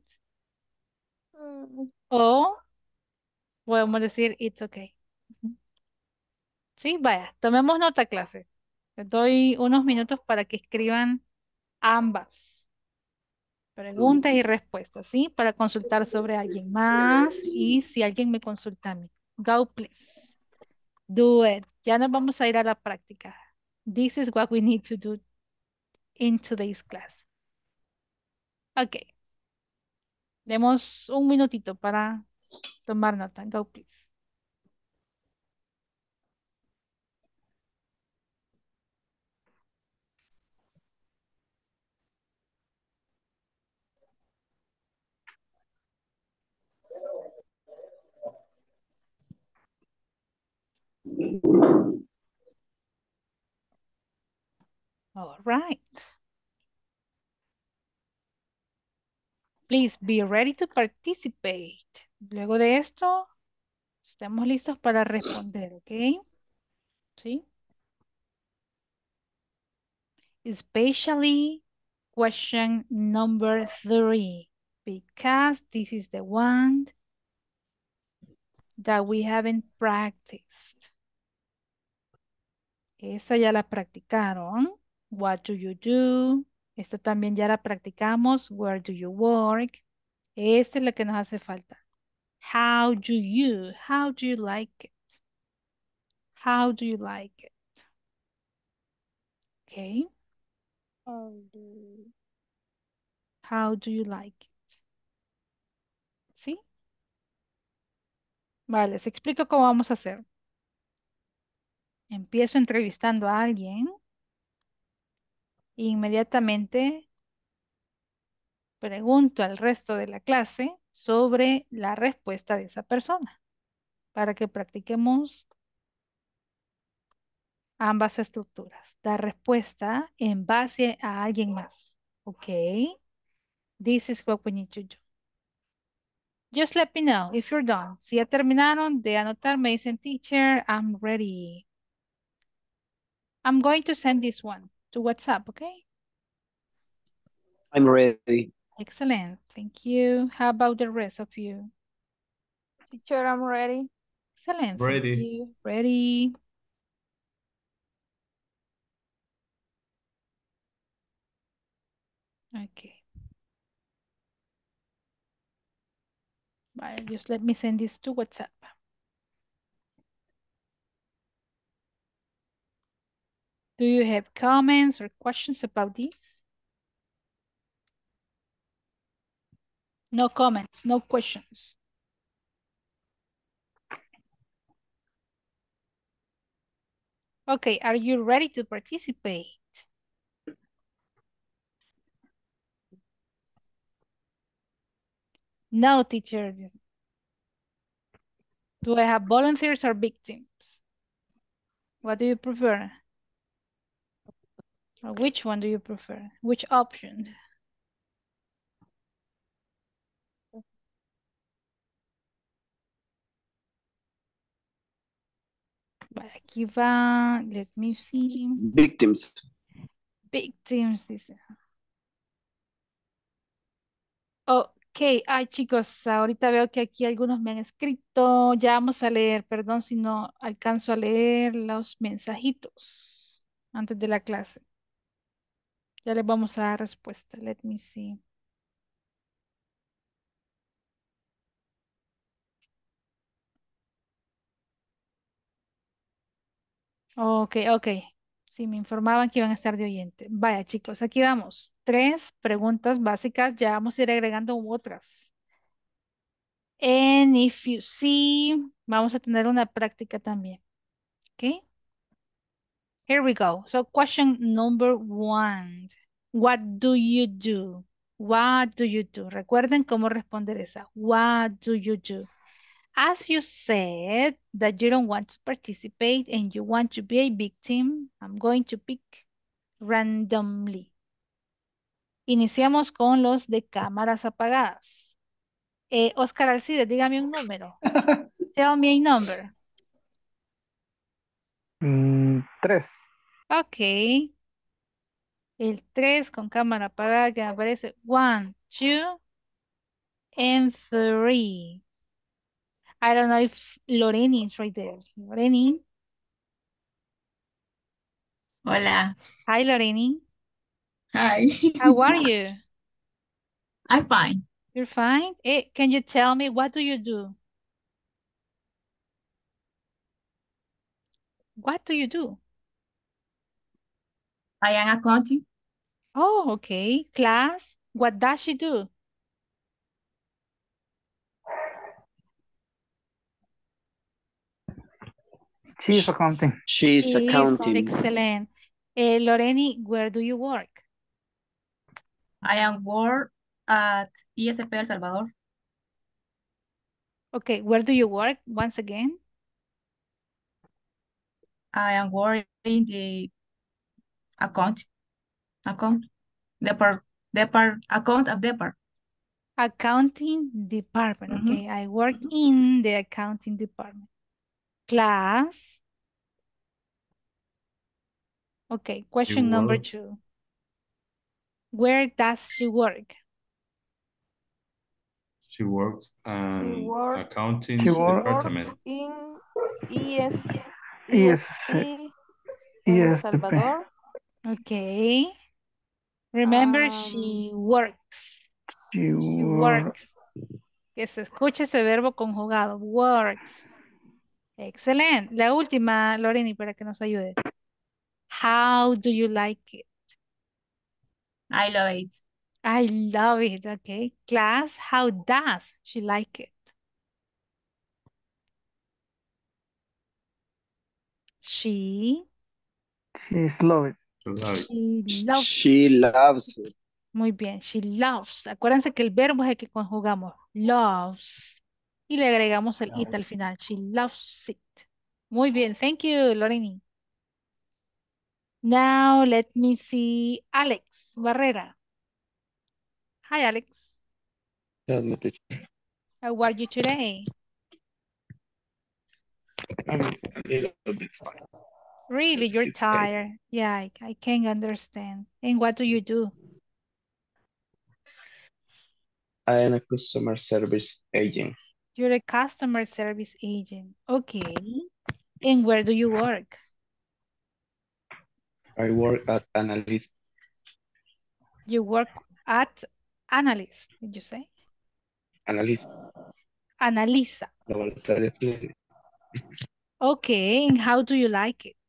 O podemos decir it's okay. Sí, vaya, tomemos nota, clase. Les doy unos minutos para que escriban ambas preguntas y respuestas, ¿sí? Para consultar sobre alguien más y si alguien me consulta a mí. Go, please. Do it. Ya nos vamos a ir a la práctica. This is what we need to do in today's class. Ok. Demos un minutito para tomar nota. Go, please. All right. Please be ready to participate. Luego de esto, estemos listos para responder, ¿ok? ¿Sí? Especially question number 3, because this is the one that we haven't practiced. Esa ya la practicaron. What do you do? Esta también ya la practicamos. Where do you work? Esta es la que nos hace falta. How do you like it? How do you like it? Okay. How do you like it? ¿Sí? Vale, les explico cómo vamos a hacer. Empiezo entrevistando a alguien e inmediatamente pregunto al resto de la clase sobre la respuesta de esa persona para que practiquemos ambas estructuras. Dar respuesta en base a alguien más. Ok. This is what we need to do. Just let me know if you're done. Si ya terminaron de anotar, me dicen, teacher, I'm ready. I'm going to send this one to WhatsApp, okay? I'm ready. Excellent. Thank you. How about the rest of you? Teacher, I'm ready. Excellent. Thank Ready. you. Ready. Okay. Vale, just let me send this to WhatsApp. Do you have comments or questions about this? No comments, no questions. Okay, are you ready to participate? No, teacher. Do I have volunteers or victims? What do you prefer? Or which one do you prefer? Which option? Vale, aquí va. Let me see. Victims. Victims, dice. Ok, ay chicos, ahorita veo que aquí algunos me han escrito. Ya vamos a leer, perdón si no alcanzo a leer los mensajitos antes de la clase. Ya les vamos a dar respuesta. Let me see. Ok, ok. Sí, me informaban que iban a estar de oyente. Vaya, chicos, aquí vamos. 3 preguntas básicas. Ya vamos a ir agregando otras. And if you see, vamos a tener una práctica también. Ok. Here we go. So question number 1. What do you do? What do you do? Recuerden cómo responder esa. What do you do? As you said that you don't want to participate and you want to be a victim, I'm going to pick randomly. Iniciamos con los de cámaras apagadas. Oscar Alcides, dígame un número. Tell me a number. 3. Ok. El 3 con cámara apagada que me aparece. 1, 2, and 3. I don't know if Loreni is right there. Loreni. Hola. Hi, Loreni. Hi. How are you? I'm fine. You're fine? Can you tell me what do you do? What do you do? I am accounting. Oh, okay. Class, what does she do? She's accounting. She's She is accounting. excellent. Loreni, where do you work? I am work at ISP El Salvador. Okay, where do you work once again? I am working in the account, account of depart. Accounting department. Mhm. Okay, I work in the accounting department. Class. Okay, question number works. 2. Where does she work? She works She work- accounting She work- department. works in ES, ES, ESP El ESTP. Salvador. Okay. Remember, she works. She She work. works. Que se escuche ese verbo conjugado. Works. Excelente. La última, Loreni, para que nos ayude. How do you like it? I love it. I love it. Okay. Class, how does she like it? She, She's love it. To love it. she loves. She loves it. Muy bien. She loves. Acuérdense que el verbo es el que conjugamos. Loves. Y le agregamos el it al final. She loves it. Muy bien. Thank you, Loreni. Now let me see Alex Barrera. Hi, Alex. How are you today? Really, you're tired. Yeah, I can understand. And what do you do? I am a customer service agent. You're a customer service agent. Okay. And where do you work? I work at analyst. You work at analyst, did you say? Analyst. Analisa. Laboratorio. Okay, and how do you like it?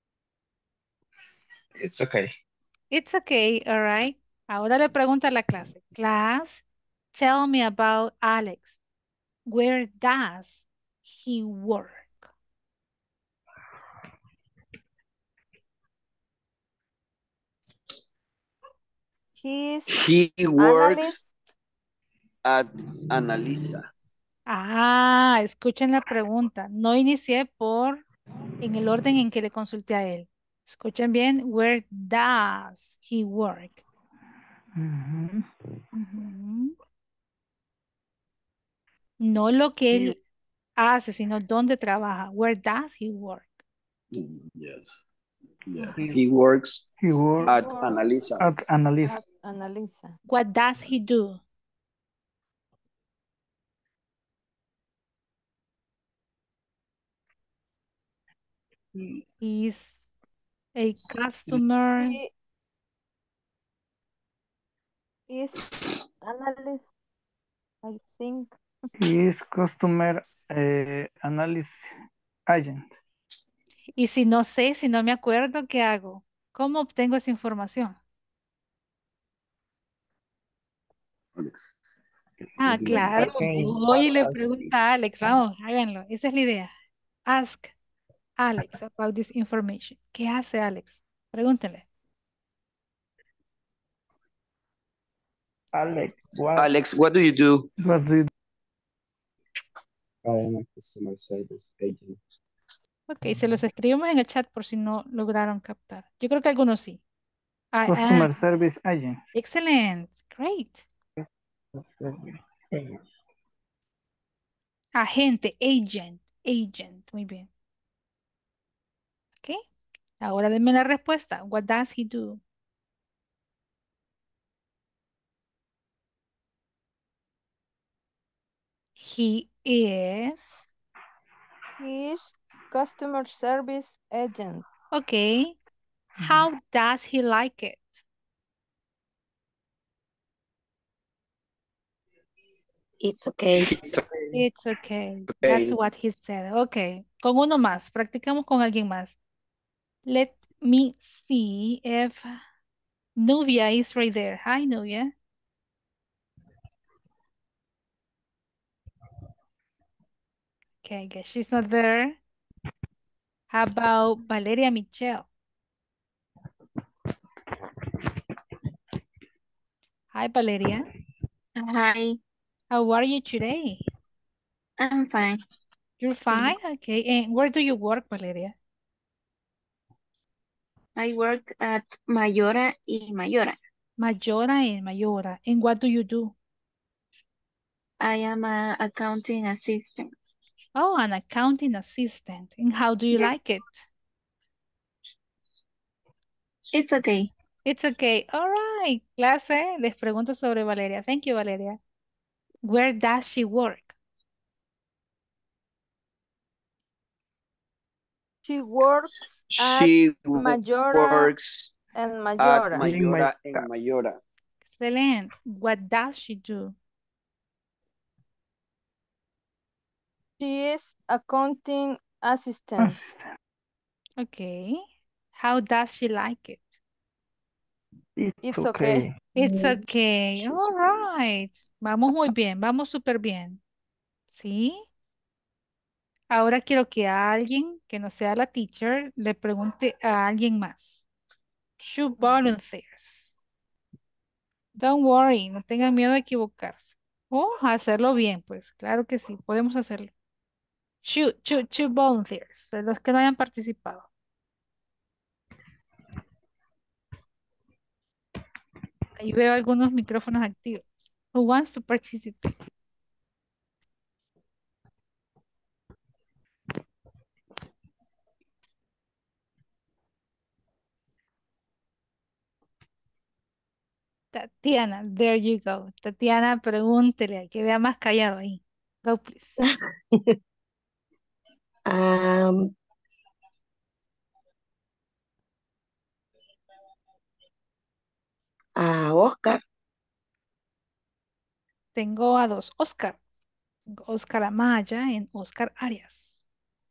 It's okay. It's okay, all right. Ahora le pregunta a la clase. Class, tell me about Alex. Where does he work? He's He works analyst. at Analisa. Ah, escuchen la pregunta. No inicié en el orden en que le consulté a él. Escuchen bien. Where does he work? Ujú. Ujú. No lo que él hace, sino dónde trabaja. Where does he work? Yes. Yeah. He, He works he works at Works Analisa. at Analysis. at Analisa. What does he do? He's a customer. He is analyst, I think. He is customer analysis agent. Y si no sé, si no me acuerdo, ¿qué hago? ¿Cómo obtengo esa información? Alex. Ah, claro. Okay. Voy y le pregunto a Alex. Vamos, háganlo. Esa es la idea. Ask Alex about this information. ¿Qué hace Alex? Pregúntenle. Alex, what? Alex, what do you do? What do you I am a customer service agent. Ok, se los escribimos en el chat por si no lograron captar. Yo creo que algunos sí. I am. Customer service agent. Excellent. Great. Agente, agent, agent. Muy bien. Ok. Ahora denme la respuesta. What does he do? He is. He is customer service agent. Okay. How does he like it? It's okay. It's It's okay. That's okay. what he said. Okay. Con uno más. Practicamos con alguien más. Let me see if Nubia is right there. Hi, Nubia. Okay, I guess she's not there. How about Valeria Michelle? Hi, Valeria. Hi, How are you today? I'm fine. You're fine? Okay. And where do you work, Valeria? I work at Mayora y Mayora. Mayora and Mayora. And what do you do? I am a accounting assistant. Oh, an accounting assistant. And how do you Yes, like it? it's okay. It's okay. All right. Clase, les pregunto sobre Valeria. Thank you, Valeria. Where does she work? She works at She Mayora works and at Mayora. in my Mayora and Mayora. Excellent. What does she do? She is accounting assistant. assistant? Okay. How does she like it? It's okay. It's okay. She's All right. Vamos muy bien. Vamos súper bien. ¿Sí? Ahora quiero que alguien que no sea la teacher le pregunte a alguien más. Two volunteers. Don't worry, no tengan miedo de equivocarse. O hacerlo bien, pues claro que sí, podemos hacerlo. Two volunteers, de los que no hayan participado. Ahí veo algunos micrófonos activos. Who wants to participate? Tatiana, there you go. Tatiana, pregúntele al que vea más callado ahí. Go, please. Um, Oscar. Tengo a dos Oscar. Tengo Oscar Amaya y Oscar Arias.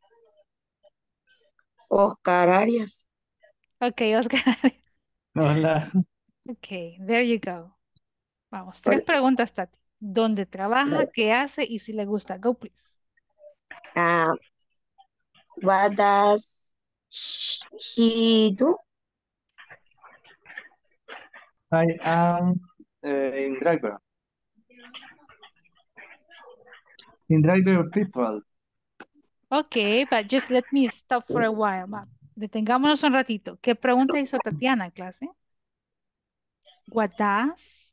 Oscar Arias. Ok, Oscar. Hola. Ok, there you go. Vamos, tres Por- preguntas, Tati. ¿Dónde trabaja? ¿Qué hace? Y si le gusta. Go, please. Uh, what does he do? I am in driver. In driver people. Okay, but just let me stop for a while. Detengámonos un ratito. ¿Qué pregunta hizo Tatiana, clase? What does?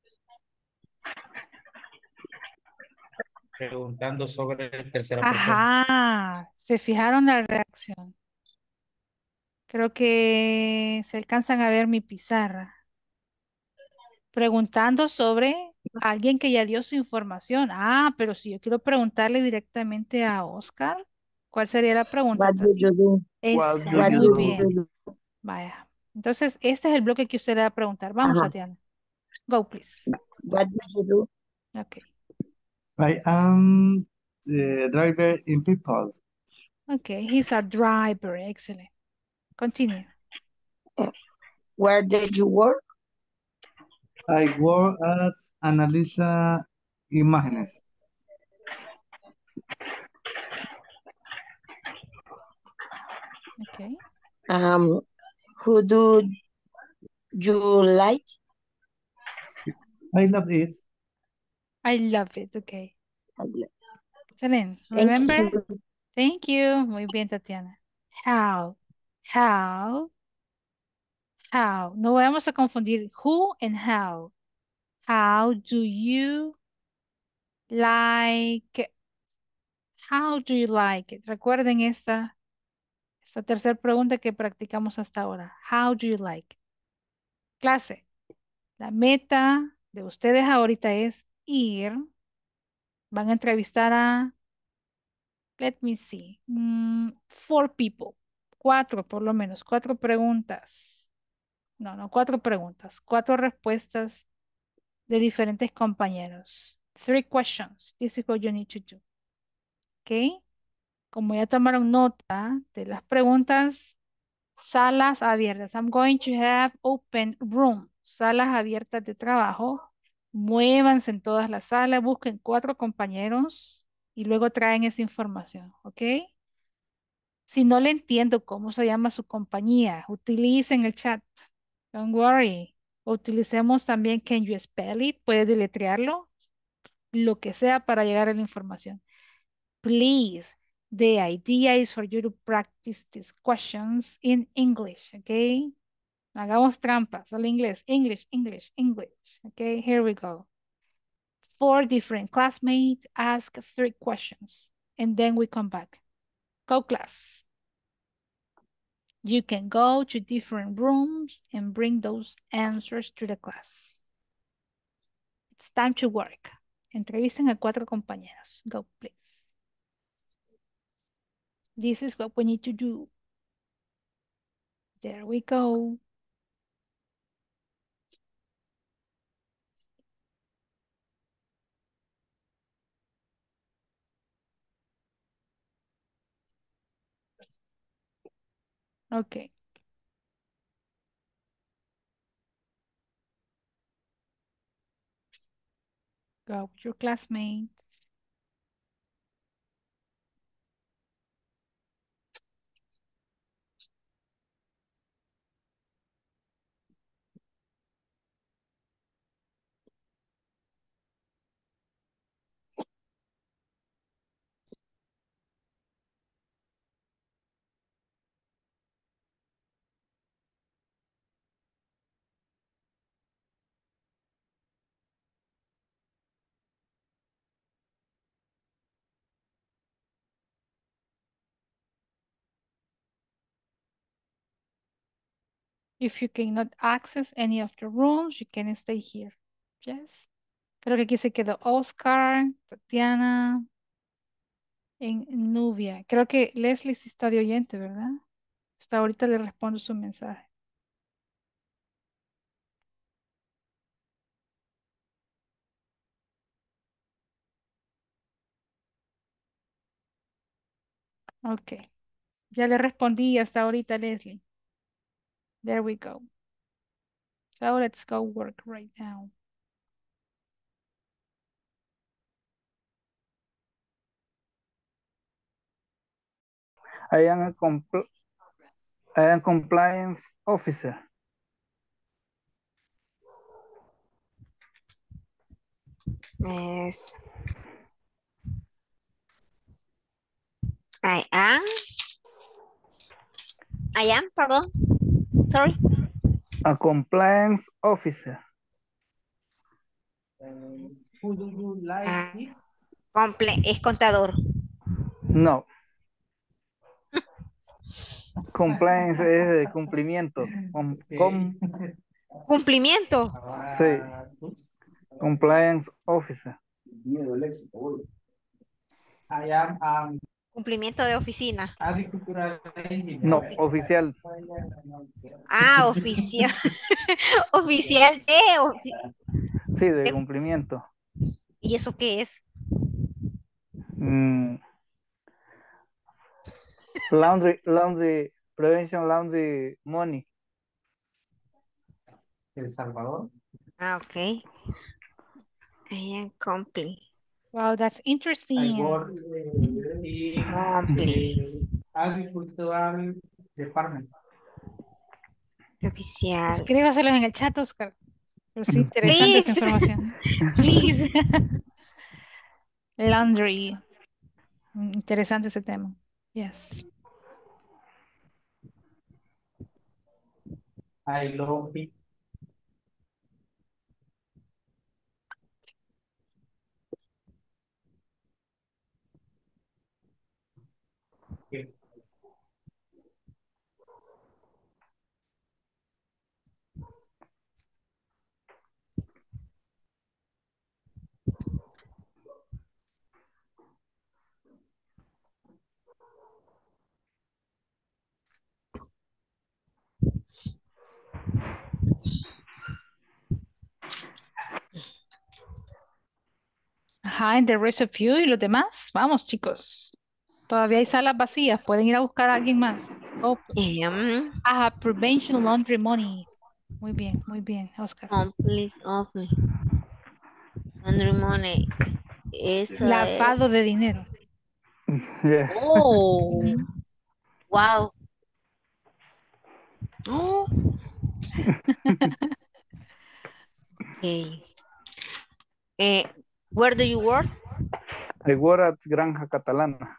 Preguntando sobre tercera persona. Ajá, se fijaron la reacción. Creo que se alcanzan a ver mi pizarra. Preguntando sobre alguien que ya dio su información. Ah, pero si yo quiero preguntarle directamente a Oscar, ¿cuál sería la pregunta, What do Tati? you do? What Esa, do What you muy do do? bien. you do? Vaya. Entonces, este es el bloque que usted le va a preguntar. Vamos, Ajá. Tatiana. Go, please. What do you do? Okay. I am the driver in people. Okay, he's a driver. Excellent. Continue. Where did you work? I work at Analiza Imágenes. Okay. Who do you like? I love it. I love it. Okay. Excellent. Thank Remember? you. Thank you. Muy bien, Tatiana. How? How? How? No vamos a confundir who and how. How do you like? How do you like it? Recuerden esta tercera pregunta que practicamos hasta ahora. How do you like it? Clase. La meta de ustedes ahorita es ir. Van a entrevistar a, let me see, four people. Cuatro, por lo menos, cuatro preguntas. No, no, cuatro preguntas, cuatro respuestas de diferentes compañeros. Three questions. This is what you need to do. ¿Ok? Como ya tomaron nota de las preguntas, salas abiertas. I'm going to have open room. Salas abiertas de trabajo. Muévanse en todas las salas, busquen cuatro compañeros y luego traen esa información. ¿Ok? Si no le entiendo cómo se llama su compañía, utilicen el chat. Don't worry. Utilicemos también Can you spell it? Puedes deletrearlo, lo que sea para llegar a la información. Please, the idea is for you to practice these questions in English, okay? Hagamos trampa, solo inglés. English, English, English. Okay, here we go. Four different classmates ask three questions, and then we come back. Go class. You can go to different rooms and bring those answers to the class. It's time to work. Entrevisten a cuatro compañeros. Go, please. This is what we need to do. There we go. Okay. Go with your classmates. If you cannot access any of the rooms, you can stay here. Yes. Creo que aquí se quedó Oscar, Tatiana, en Nubia. Creo que Leslie sí está de oyente, ¿verdad? Hasta ahorita le respondo su mensaje. Ok. Ya le respondí hasta ahorita, Leslie. There we go. So let's go work right now. I am I am compliance officer. Es I am. Pardon. Sorry. A compliance officer. Who do you like it? Es contador. No. Compliance es de cumplimiento. Cumplimiento. Sí. Compliance officer. I am Cumplimiento de oficina. agricultural engineer. No, oficial. Oficial. Oficial Sí, de cumplimiento. ¿Y eso qué es? Prevention laundry money. El Salvador. Ok. I am complete. Wow, that's interesting. I work in agricultural department. Oficial. Escríbaselos en el chat, Oscar. Pero sí, interesante esa información. Please. Laundry. Interesante ese tema. Yes. I love it. Okay. Ajá, and the rest of you y los demás. Vamos, chicos. Todavía hay salas vacías. Pueden ir a buscar a alguien más. Prevention laundry money. Muy bien, Oscar. Please office. Laundry money. Lavado de dinero. Yes. Oh. Wow. Oh. Okay. Where do you work? I work at Granja Catalana.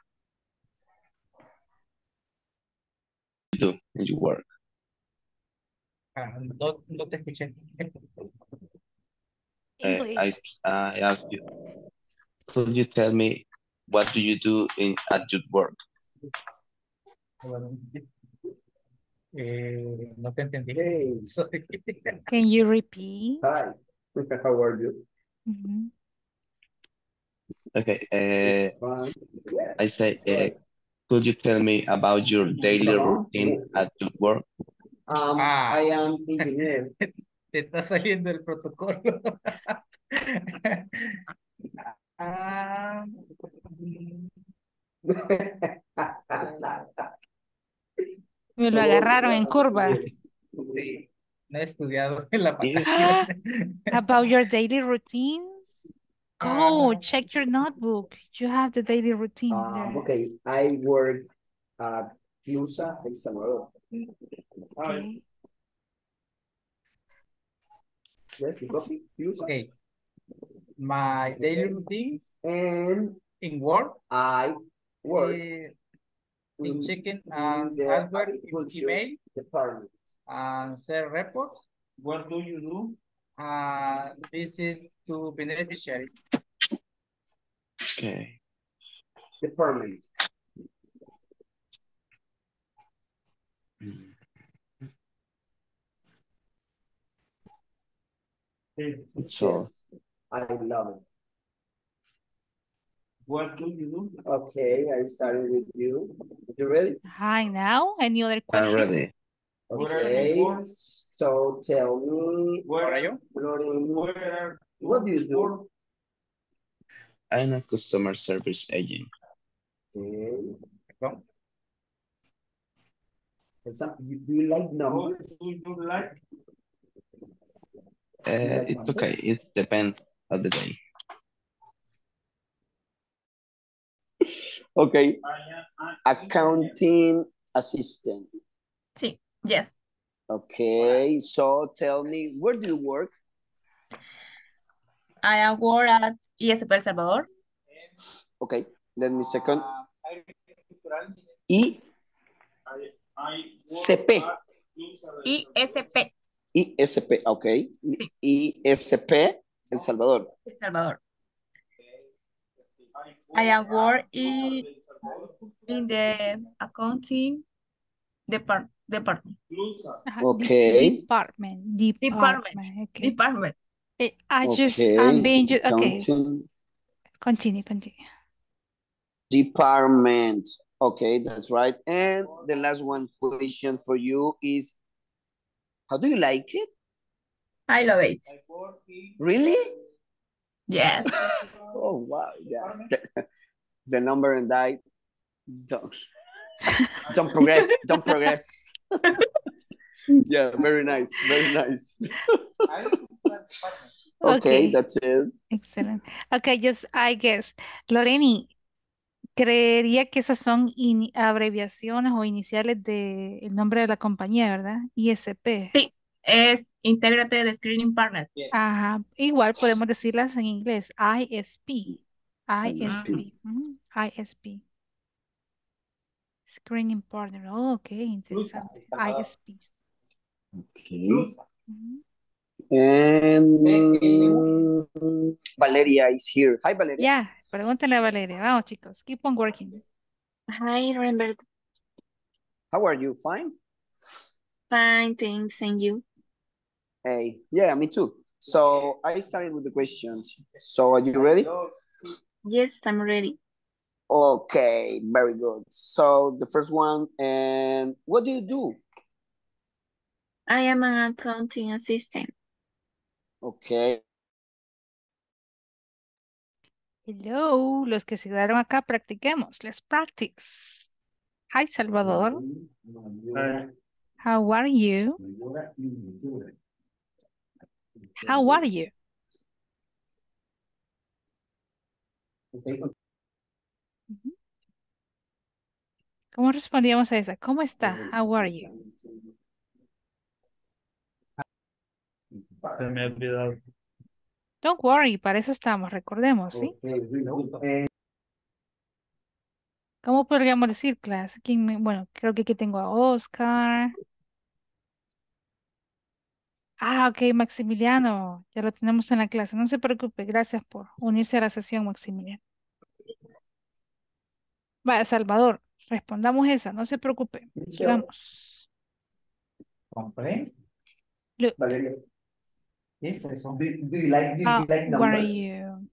You work. No te escuché. I asked you, could you tell me what do you do at your work? No te entendí. Sorry. Can you repeat? Hi, how are you? Okay, I say, could you tell me about your daily routine at your work? I am engineer. Te está saliendo el protocolo. Me lo agarraron en curva. Sí, no he estudiado en la vacación. About your daily routines? Go check your notebook. You have the daily routine there. Okay, I work at Lusa, El Salvador. Okay. Yes, you copy? Okay. My daily routines and in work. I work in checking and the answer email department and send reports. What do you do? Visit to beneficiary. Okay. Department. So, yes, I love it. What do you do? Okay, I started with you. You ready? Hi, now. Any other I'm questions? ready. Okay, so tell me, Where are you? What do you do? I'm a customer service agent. Okay. Go. For example, do you like numbers? Do you like? It's okay. It depends of the day. Okay. Accounting assistant. Sí, yes. Okay, so tell me, where do you work? I am work at ISP El Salvador. Okay, let me second. ICP. ISP ISP, okay. ISP El Salvador. El Salvador. I am work in the accounting department. Ajá, Okay. Department. Okay. Department. I'm being okay. Accounting Continue. department. Okay, that's right. And the last one question for you is, how do you like it? I love it. Really? Yes. Oh, wow, yes. The number and I don't progress. Yeah, very nice. Okay, that's it. Excellent. Okay, I guess. Loreni, creería que esas son abreviaciones o iniciales del nombre de la compañía, ¿verdad? ISP. Sí, es Integrated Screening Partner. Ajá. Igual podemos decirlas en inglés. ISP. ISP. Screening Partner. Oh, ok, interesante. ISP. Okay. And Valeria is here. Hi, Valeria. Ya, pregúntale a Valeria. Vamos, chicos. Keep on working. Hi, Rembert. How are you? Fine? Fine, thanks. And you? Hey, yeah, me too. So I started with the questions. So are you ready? Yes, I'm ready. Okay, very good. So the first one, and what do you do? I am an accounting assistant. Okay. Hello, los que se quedaron acá, practiquemos. Let's practice. Hi, Salvador. How are you? How are you? Ujú. ¿Cómo respondíamos a esa? ¿Cómo está? How are you? Se me ha olvidado. Don't worry, para eso estamos, recordemos, ¿sí? ¿Cómo podríamos decir, clase? Bueno, creo que aquí tengo a Oscar. Ah, ok, Maximiliano, ya lo tenemos en la clase. No se preocupe, gracias por unirse a la sesión, Maximiliano. Vaya, Salvador, respondamos esa, no se preocupe. Aquí vamos. ¿Compré? Look, Valeria. ¿Qué es eso? how are you?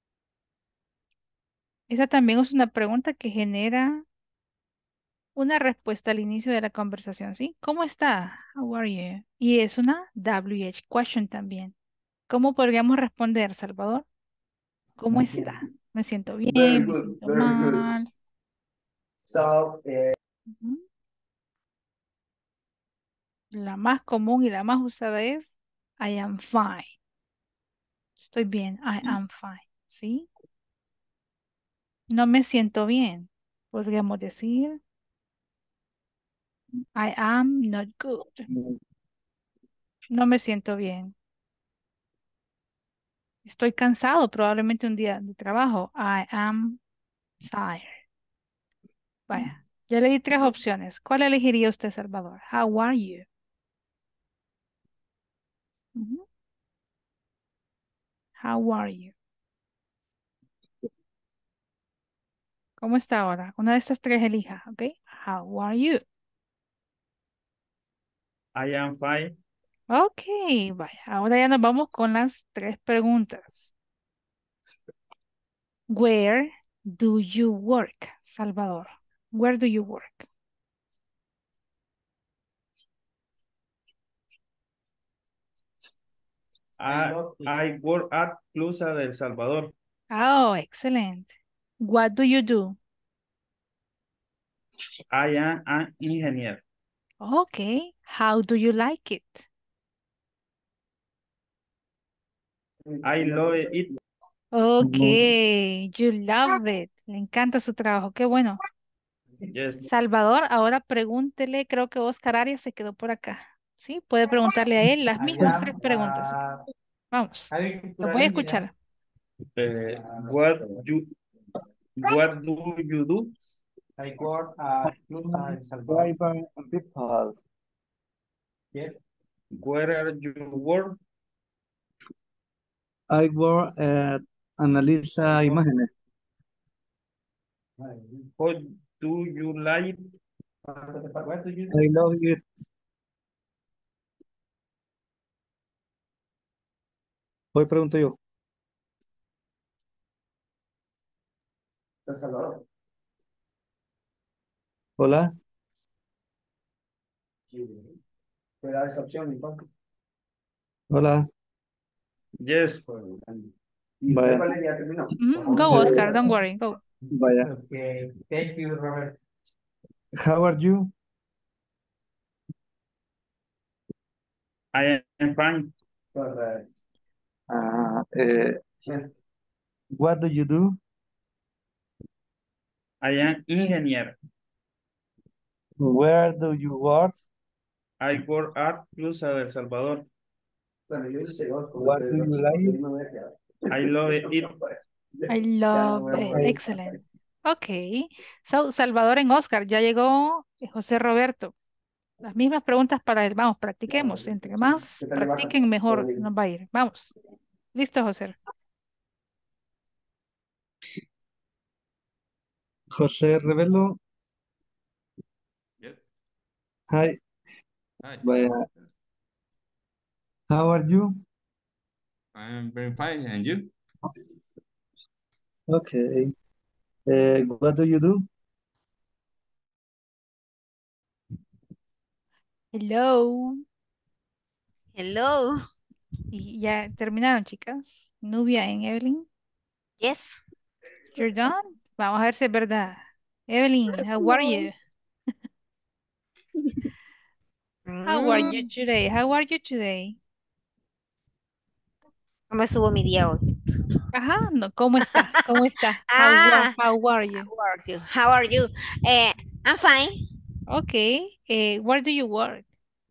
Esa también es una pregunta que genera una respuesta al inicio de la conversación, ¿sí? ¿Cómo está? How are you? Y es una WH question también. ¿Cómo podríamos responder, Salvador? ¿Cómo está? Me siento bien, me siento mal. Ujú. La más común y la más usada es I am fine. Estoy bien, I am fine, ¿sí? No me siento bien. Podríamos decir I am not good. No me siento bien. Estoy cansado, probablemente un día de trabajo. I am tired. Vaya, ya le di tres opciones. ¿Cuál elegiría usted, Salvador? How are you? Ujú. How are you? ¿Cómo está ahora? Una de estas tres elija, ¿ok? How are you? I am fine. Ok, vaya. Ahora ya nos vamos con las tres preguntas. Where do you work, Salvador? Where do you work? I work at Plaza del Salvador. Oh, excellent. What do you do? I am an engineer. Okay. How do you like it? I love it. Okay. You love it. Le encanta su trabajo. Qué bueno. Yes. Salvador, ahora pregúntele, creo que Oscar Arias se quedó por acá. ¿Sí? Puede preguntarle a él las I mismas tres am preguntas. ¿Ok? Vamos. Lo voy a escuchar. Uh, what you what do you do? I work at Luz El Salvador. Driver and people. Yes. Where are you work? I work at Analiza Imágenes. What do you like? What do you I love it. Hoy pregunto yo. El Salvador. Hola. Te da esa opción entonces. Hola. Yes. Y usted, Vaya. Valeria, terminó. Go, Oscar, don't worry, go. Vaya. Okay. Thank you, Robert. How are you? I am fine. Correct. Uh, eh, what do you do? I am engineer. Where do you work? I work at Cruz El Salvador. What do you like? I love it. I love it. Excellent. Ok. So, Salvador en Oscar, ya llegó José Roberto. Las mismas preguntas para él. Vamos, practiquemos. Entre más practiquen, mejor nos va a ir. Vamos. Listo, José. José Revelo. Yes. Hi. Hi. Vaya. How are you? I am very fine. And you? Okay. What do you do? Hello. Hello. Y ya terminaron, chicas. Nubia en Evelyn. Yes. You're done. Vamos a ver si es verdad. Evelyn, how are No. you? How are you Mm, today? How are you today? ¿Cómo estuvo mi día hoy? Ajá, no, ¿cómo está? ¿Cómo está? Ah, How are you? how are you? How are you? I'm fine. Okay. Where do you work?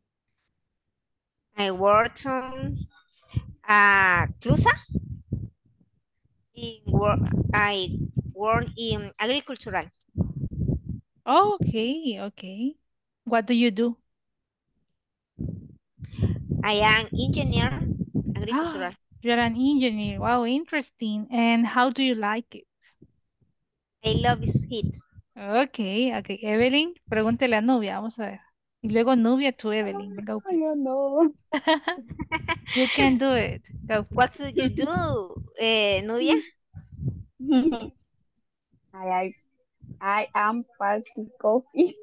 I work on Clusa. I work in agricultural. Okay, okay. What do you do? I am engineer Ah, agricultural. you're an engineer. Wow, interesting. And how do you like it? I love it. Okay, okay. Evelyn, pregúntele a Nubia, vamos a ver. Y luego Nubia to Evelyn. Go, Ay, please. yo no. You can do it. Go, please. What do you do, Nubia? I, I am party coffee.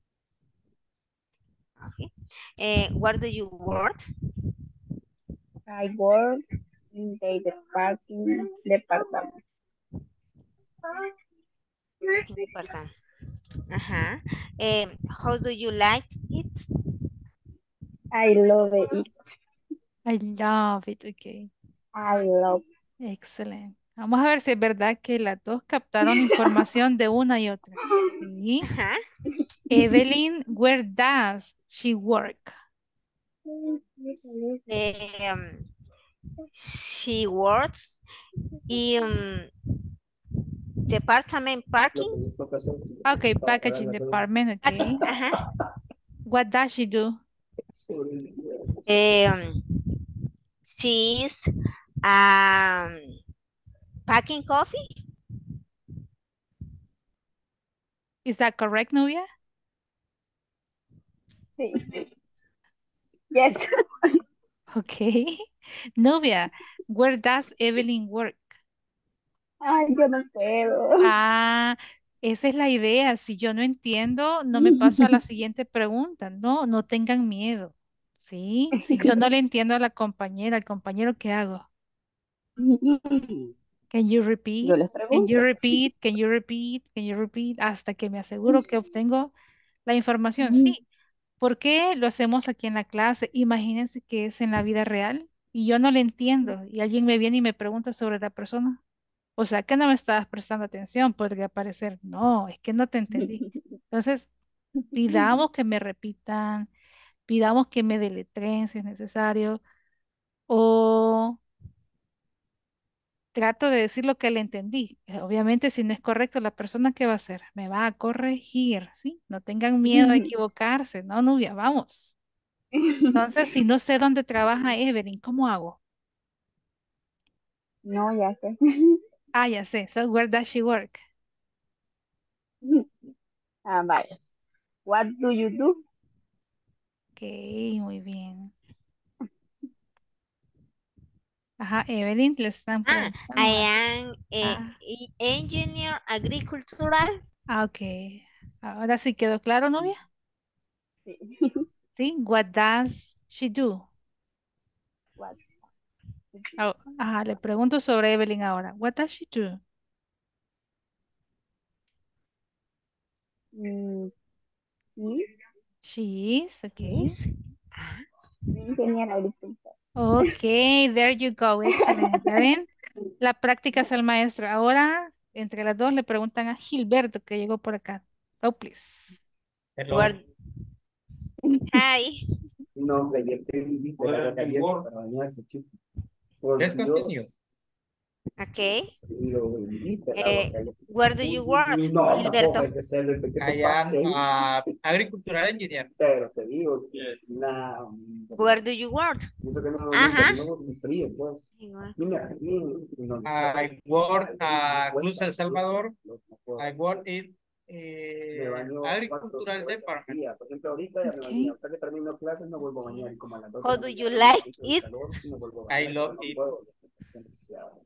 Okay. Where do you work? I work in the parking department. Parking department. Uh-huh. How do you like it? I love it. I love it. Okay. I love Excelente. Vamos a ver si es verdad que las dos captaron la información de una y otra. Sí. Uh-huh. Evelyn, where does she work? Um, she works in department parking. Okay, packaging department. Okay. Uh-huh. What does she do? She's um, packing coffee. Is that correct, Nubia? it. Yes. Okay. Nubia, where does Evelyn work? Ay, yo no puedo. Ah, esa es la idea. Si yo no entiendo, no me paso a la siguiente pregunta. No, no tengan miedo. ¿Sí? Si yo no le entiendo a la compañera, al compañero, ¿qué hago? Can you Yo repeat? les Can you pregunto. repeat? Can you repeat? Can you repeat? Hasta que me aseguro que obtengo la información. Sí. ¿Por qué lo hacemos aquí en la clase? Imagínense que es en la vida real y yo no le entiendo y alguien me viene y me pregunta sobre la persona. O sea, que no me estabas prestando atención, podría parecer. No, es que no te entendí. Entonces, pidamos que me repitan, pidamos que me deletreen si es necesario o trato de decir lo que le entendí. Obviamente, si no es correcto, la persona que va a hacer me va a corregir, ¿sí? No tengan miedo de equivocarse, no, Nubia, vamos. Entonces, si no sé dónde trabaja Evelyn, ¿cómo hago? No, ya sé. Ah, ya sé. So, where does she work? Vaya. What do you do? Ok, muy bien. Ajá, Evelyn, le están preguntando. I am Ah, engineer agricultural. ok. Ahora sí quedó claro, novia. Sí. Sí, what does she do? What? Ajá, le pregunto sobre Evelyn ahora. What does she do? Mm, sí, She is, ok. Yes. ingeniero agricultor. Ok, there you go, excelente. ¿Ya ven? La práctica es el maestro. Ahora, entre las dos le preguntan a Gilberto que llegó por acá. Oh, please. Hello. Hi. No, hombre, yo te invito a la caliente para bañarse, chico. Por Let's Dios. continue. Okay. Lo invito al agua caliente. Where do you work, No, Gilberto? tampoco hay que ser el pequeño I am pastel. agricultural engineer. Pero te digo, Where do you work? pienso que no, Ajá. no muy frío, pues. Aquí, no, I work at Cruz El Salvador. no puedo. I work in Me baño 4 o 5 agricultural veces al department. día. Por ejemplo, ahorita ya me bañé. Ok. Ahorita que termino clases me vuelvo a bañar. Y como a las 2 de How la do you mañana, like me el it? calor y me vuelvo a I bañar. love Pero no it. puedo. Es demasiado.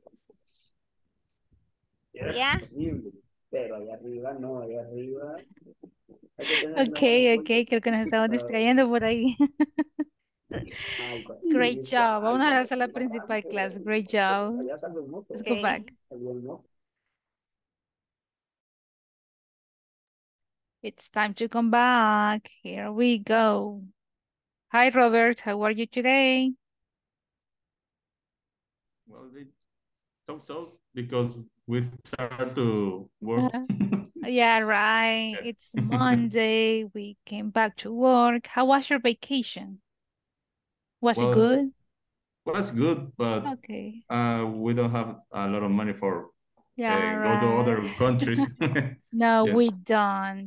Yeah. Es horrible. Pero allá arriba, no, allá arriba hay que tener Ok, una buena ok, fuente. creo que nos estamos distrayendo por ahí. Ay, cuando Great viniste, job. ay, Vamos a cuando la sala subí principal bastante, class. Great job. allá salgo en moto. Let's go Okay. back. Salí en moto. It's time to come back. Here we go. Hi, Robert. How are you today? Well, it's so because we start to work. Yeah, right. It's Monday. We came back to work. How was your vacation? Was it Well, good? was good, but Okay. we don't have a lot of money for Yeah, go to right. other countries. No, Yes, we don't.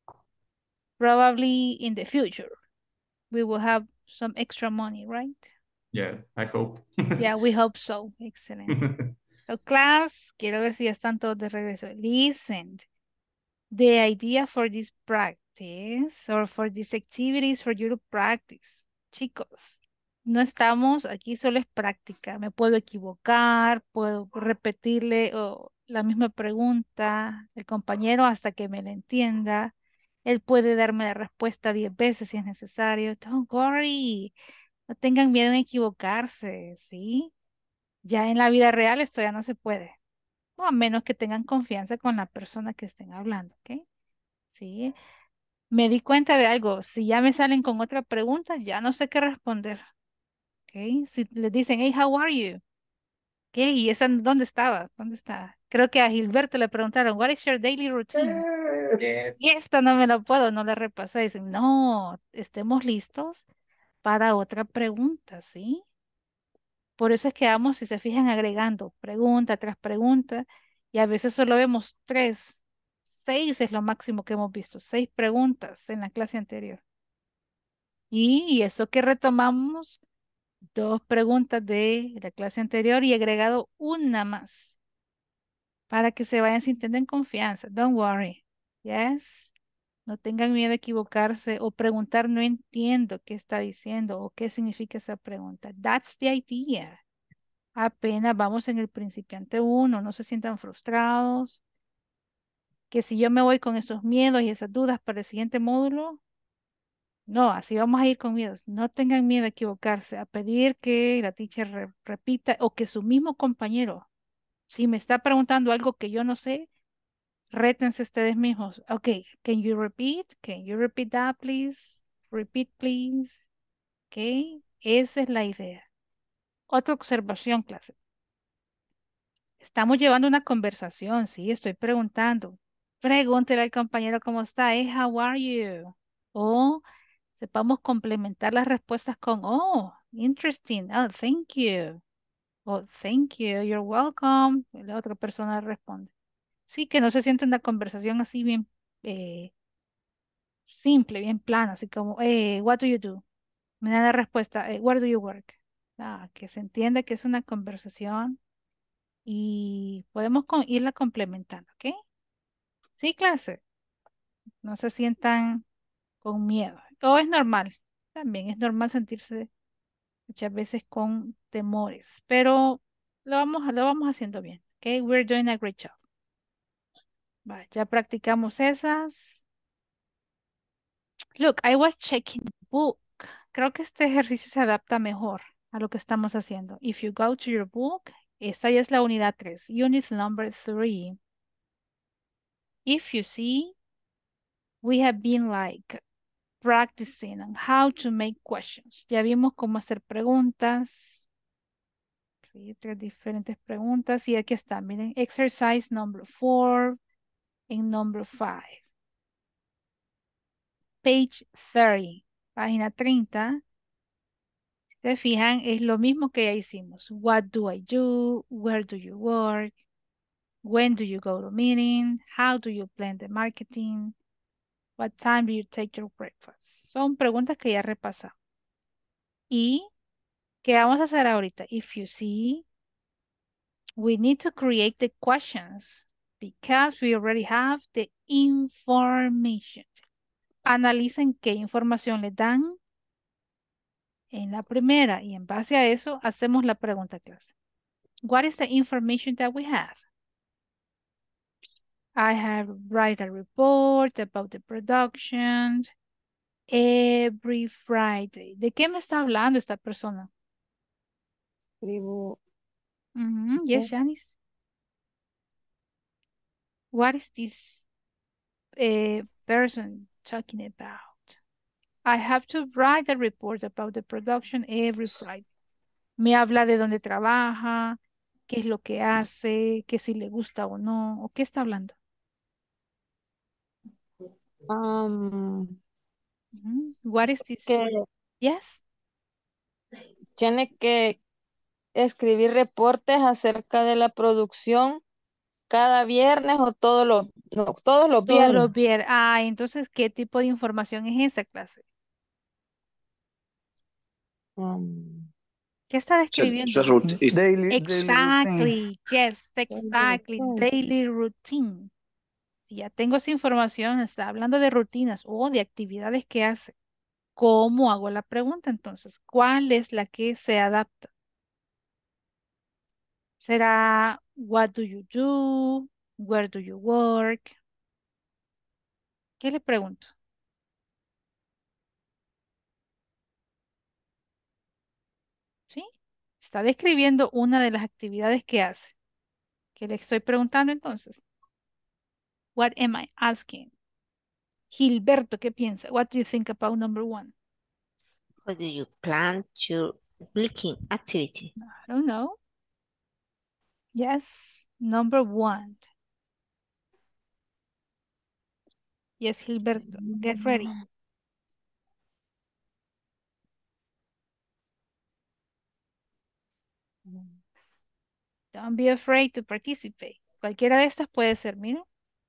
Probably in the future, we will have some extra money, right? yeah, I hope. Yeah, we hope so. Excellent. So, class, quiero ver si ya están todos de regreso. Listen, the idea for this practice or for these activities for you to practice. Chicos, no estamos aquí, solo es práctica. Me puedo equivocar, puedo repetirle la misma pregunta el compañero hasta que me la entienda. Él puede darme la respuesta 10 veces si es necesario. Don't worry, no tengan miedo en equivocarse, ¿sí? Ya en la vida real esto ya no se puede. O a menos que tengan confianza con la persona que estén hablando, ¿ok? Sí. Me di cuenta de algo. Si ya me salen con otra pregunta, ya no sé qué responder. ¿Ok? Si les dicen, hey, how are you? ¿Qué? ¿Y esa dónde estaba? ¿Dónde está? Creo que a Gilberto le preguntaron, what is your daily routine? Yes. Y esta no me la puedo, no la repasé. Dicen, no, estemos listos para otra pregunta, ¿sí? Por eso es que vamos, si se fijan, agregando pregunta tras pregunta y a veces solo vemos tres, seis es lo máximo que hemos visto, seis preguntas en la clase anterior. Y eso que retomamos, dos preguntas de la clase anterior y agregado una más para que se vayan sintiendo en confianza. Don't worry. Yes. No tengan miedo a equivocarse o preguntar, no entiendo qué está diciendo o qué significa esa pregunta. That's the idea. Apenas vamos en el principiante uno, no se sientan frustrados, que si yo me voy con esos miedos y esas dudas para el siguiente módulo, no, así vamos a ir con miedos. No tengan miedo a equivocarse, a pedir que la teacher repita o que su mismo compañero, si me está preguntando algo que yo no sé, rétense ustedes mismos. Ok, can you repeat? Can you repeat that, please? Repeat, please. Ok, esa es la idea. Otra observación, clase. Estamos llevando una conversación, sí, estoy preguntando. Pregúntele al compañero cómo está, how are you? O sepamos complementar las respuestas con, oh, interesting, oh, thank you. O thank you, you're welcome. La otra persona responde. Sí, que no se siente una conversación así bien simple, bien plana, así como, what do you do? Me da la respuesta, where do you work? Ah, que se entiende que es una conversación y podemos irla complementando, ¿ok? Sí, clase, no se sientan con miedo. O es normal, también es normal sentirse muchas veces con temores, pero lo vamos haciendo bien, ¿ok? We're doing a great job. Va, ya practicamos esas. Look, I was checking the book. Creo que este ejercicio se adapta mejor a lo que estamos haciendo. If you go to your book, esta ya es la unidad 3, unit number 3. If you see, we have been like practicing on how to make questions. Ya vimos cómo hacer preguntas. Sí, 3 diferentes preguntas. Y aquí está, miren, exercise number 4 and number 5. Page 30, página 30. Si se fijan, es lo mismo que ya hicimos. What do I do? Where do you work? When do you go to meeting? How do you plan the marketing? What time do you take your breakfast? Son preguntas que ya repasamos. ¿Y qué vamos a hacer ahorita? If you see, we need to create the questions because we already have the information. Analicen qué información les dan en la primera y en base a eso hacemos la pregunta clase. What is the information that we have? I have write a report about the production every Friday. ¿De qué me está hablando esta persona? Escribo. Yes, Janice. What is this person talking about? I have to write a report about the production every Friday. Me habla de dónde trabaja, qué es lo que hace, que si le gusta o no, o qué está hablando. What is this? Que Yes. tiene que escribir reportes acerca de la producción cada viernes o todos los Todos los viernes. viernes. Ah, entonces, ¿qué tipo de información es esa clase? ¿Qué está describiendo? Daily routine. Exactly. Yes, exactly. Daily routine. Si ya tengo esa información, está hablando de rutinas o de actividades que hace. ¿Cómo hago la pregunta entonces? ¿Cuál es la que se adapta? ¿Será what do you do? Where do you work? ¿Qué le pregunto? ¿Sí? Está describiendo una de las actividades que hace. ¿Qué le estoy preguntando entonces? What am I asking? Gilberto, ¿qué piensa? What do you think about number 1? How do you plan your weekend activity? I don't know. Yes, number 1. Yes, Gilberto, get ready. Don't be afraid to participate. Cualquiera de estas puede ser, mira.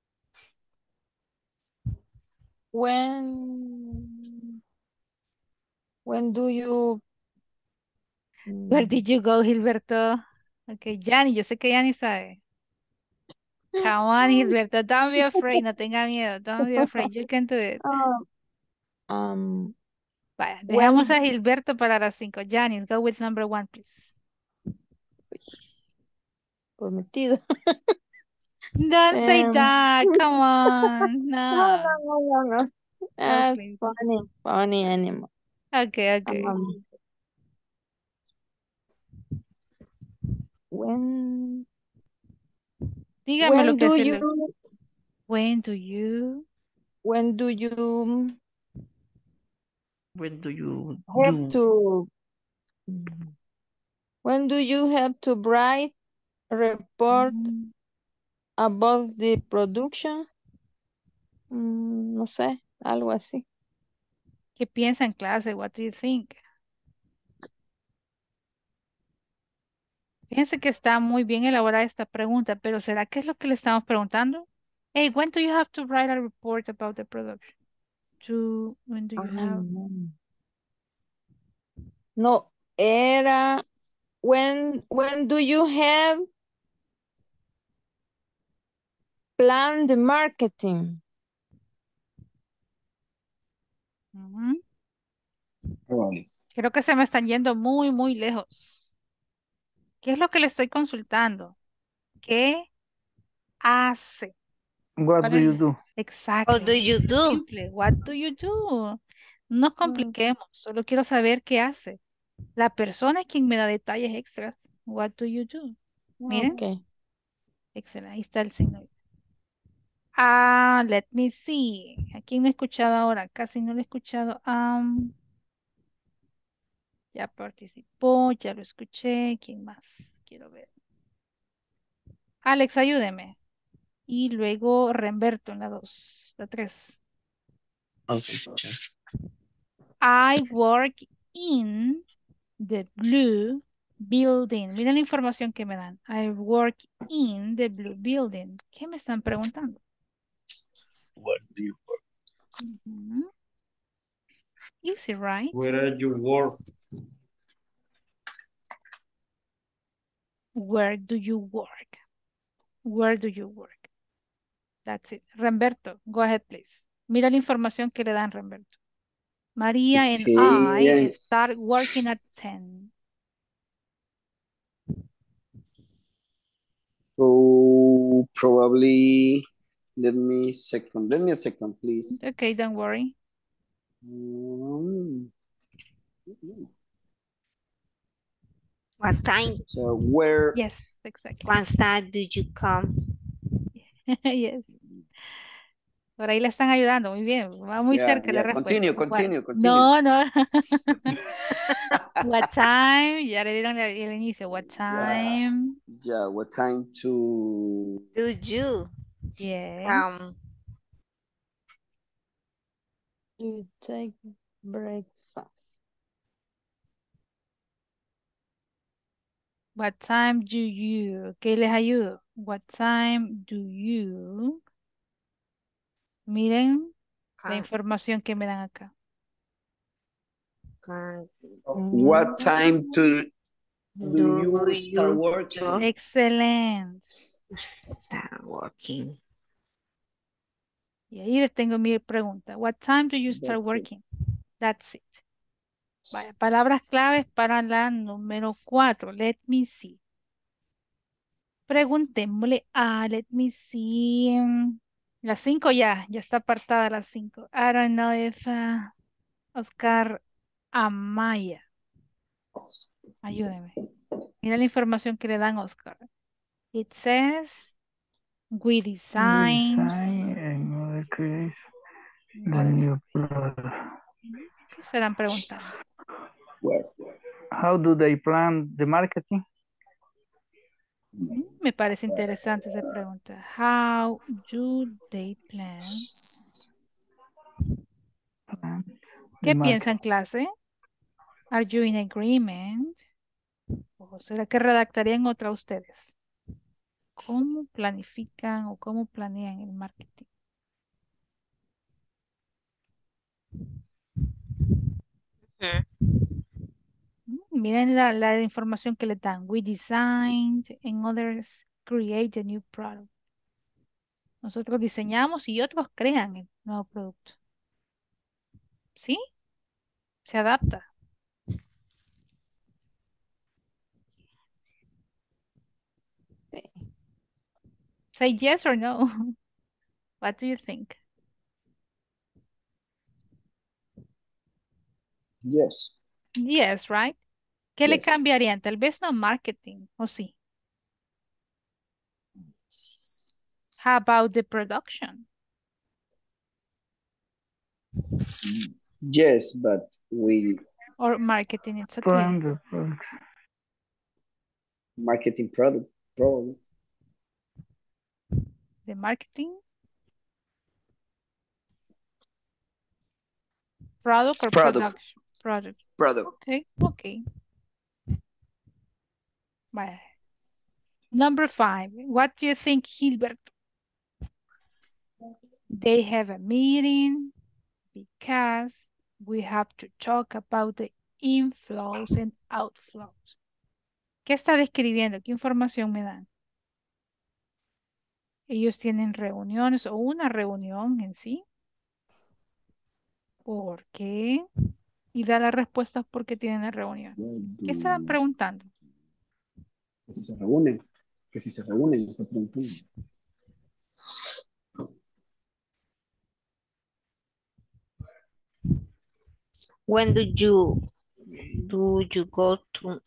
When do you Where did you go, Gilberto? Ok, Yanni, yo sé que Yanni sabe. Come on, Gilberto, don't be afraid, no tenga miedo, don't be afraid, you can do it. Vaya, when dejamos a Gilberto para las 5. Janice, go with number 1, please. prometido. Don't say that, come on, No. no. That's please. funny animal. Okay. When Dígame lo que do se you le... When do you When do you have to when do you have to write a report about the production? No sé, algo así. ¿Qué piensa en clase? What do you think? Fíjense que está muy bien elaborada esta pregunta, pero ¿será que es lo que le estamos preguntando? Hey, when do you have to write a report about the production? When do you Ay, have? no. No, era when do you have planned marketing? Ujú. Probably. Creo que se me están yendo muy, muy lejos. ¿Qué es lo que le estoy consultando? ¿Qué hace? What ¿Cuál do es you do? How Exactly. do you do? Simple. What do you do? No nos Mm, compliquemos. Solo quiero saber qué hace. La persona es quien me da detalles extras. What do you do? Miren. ok. Excelente. Ahí está el signo. Ah, let me see. ¿A quién no he escuchado ahora? Casi no lo he escuchado. Ya participó, ya lo escuché. ¿Quién más? Quiero ver. Alex, ayúdeme. Y luego Remberto en la 2, la 3. Okay, teacher. I work in the blue building. Miren la información que me dan. I work in the blue building. ¿Qué me están preguntando? Where do you work? Ujú. Easy, right? Where you work? Where do you work? Where do you work? That's it. Remberto, go ahead, please. Mira la información que le dan, Remberto. Maria and I Okay. start working at 10. So probably let me a second, please. Okay, don't worry. Mm, What time? So where? Yes, exactly. What time do you come? Yes. Por ahí le están ayudando, muy bien. Va muy Yeah, cerca la yeah. respuesta. Continue. No, no. What time? Ya le dieron el inicio. What Yeah. time? Yeah. What time to? Do you Yes. come? You take breakfast. What time do you? ¿Qué les ayudo? What time do you? Miren la Come, información que me dan acá. come. What time do Do you start you working? Excelente. start working? Y ahí les tengo mi pregunta. What time do you start That's it. working? That's it. Vaya, palabras claves para la número 4. Let me see. Preguntémosle a, let me see. La 5 ya está apartada la 5. I don't know if Oscar Amaya. Ayúdeme. Mira la información que le dan a Oscar. It says, we We designed. design and other creates the Other- new product. ¿Qué serán preguntando? Where? How do they plan the marketing? Me parece interesante esa pregunta. How do they plan? Plan ¿Qué the piensan, marketing. clase? Are you in agreement? ¿O será que redactarían otra ustedes? ¿Cómo planifican o cómo planean el marketing? Hmm. Miren la información que le dan. We designed and others create a new product. Nosotros diseñamos y otros crean el nuevo producto. ¿Sí? Se adapta. Sí. Say yes or no. What do you think? Yes. Yes, right? ¿Qué le Yes. cambiarían? Tal vez no marketing, ¿o sí? How about the production? Yes, but we Or marketing, it's okay. Plan the product. marketing product probably. The marketing? Product or Product. production? Product. Product. Okay, okay. Vaya. Number 5. What do you think, Gilbert? They have a meeting because we have to talk about the inflows and outflows. ¿Qué está describiendo? ¿Qué información me dan? Ellos tienen reuniones o una reunión en sí. ¿Por qué? Y da las respuestas por qué tienen la reunión. ¿Qué estaban preguntando? Que si se reúnen. Que si se reúnen, está preguntando. When do you go to?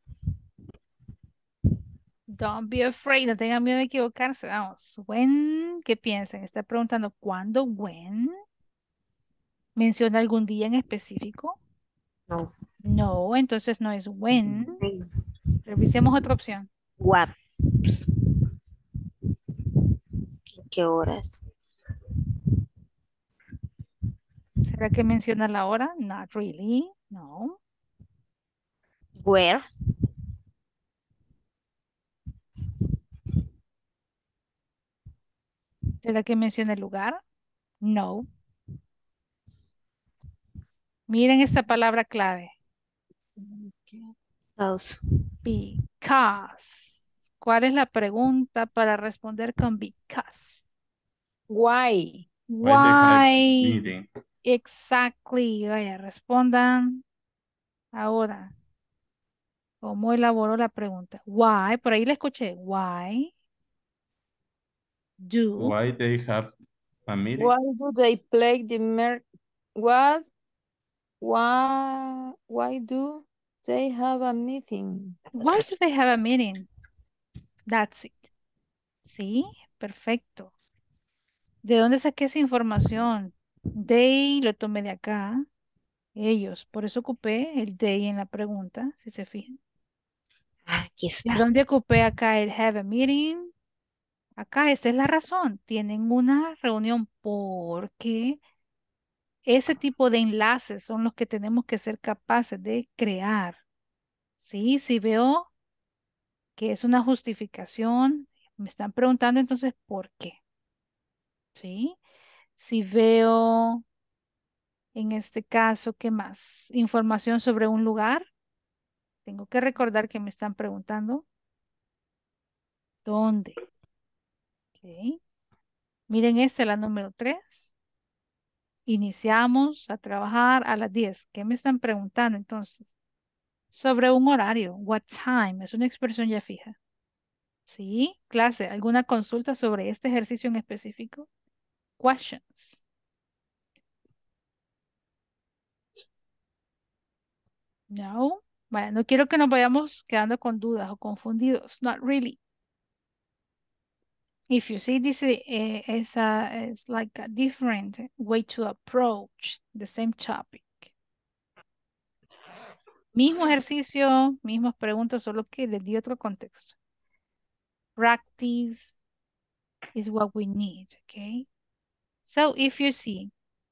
Don't be afraid, no tengan miedo de equivocarse. Vamos, when, ¿qué piensan? Está preguntando ¿cuándo? When. ¿Menciona algún día en específico? No. No, entonces no es when. Revisemos otra opción. What? ¿Qué horas? ¿Será que menciona la hora? Not really, no. Where? ¿Será que menciona el lugar? No. Miren esta palabra clave. House. Because. ¿Cuál es la pregunta para responder con because? Why? Why they have Why? meeting? Exactly. Vaya, respondan ahora. ¿Cómo elaboró la pregunta? Why, por ahí la escuché. Why do Why they have a meeting? Why do they play the what? Why do they have a meeting? why do they have a meeting? That's it. Sí, perfecto. ¿De dónde saqué esa información? They lo tomé de acá. Ellos. Por eso ocupé el they en la pregunta, si se fijan. Aquí ¿De está. dónde ocupé acá el have a meeting? Acá, esa es la razón. Tienen una reunión porque ese tipo de enlaces son los que tenemos que ser capaces de crear. Sí, si veo que es una justificación, me están preguntando entonces por qué. Sí, si veo en este caso, ¿qué más? Información sobre un lugar. Tengo que recordar que me están preguntando dónde. Ok. Miren esta, la número 3. Iniciamos a trabajar a las 10. ¿Qué me están preguntando entonces? Sobre un horario. What time? Es una expresión ya fija. ¿Sí? Clase, ¿alguna consulta sobre este ejercicio en específico? Questions. No. Vaya, no quiero que nos vayamos quedando con dudas o confundidos. Not really. If you see this is like a different way to approach the same topic. Mismo ejercicio, mismas preguntas, solo que les di otro contexto. Practice is what we need, okay? So if you see,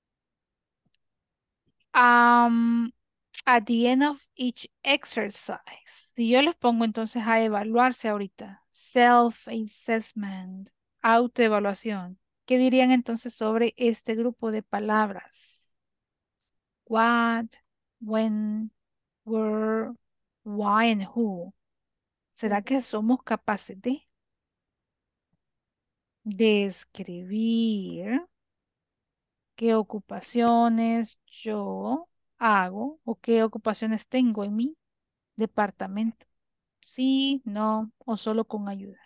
at the end of each exercise, si yo les pongo entonces a evaluarse ahorita, self-assessment, autoevaluación, ¿qué dirían entonces sobre este grupo de palabras? What, when, where, why, and who. ¿Será que somos capaces de describir qué ocupaciones yo hago o qué ocupaciones tengo en mi departamento? Sí, no o solo con ayuda.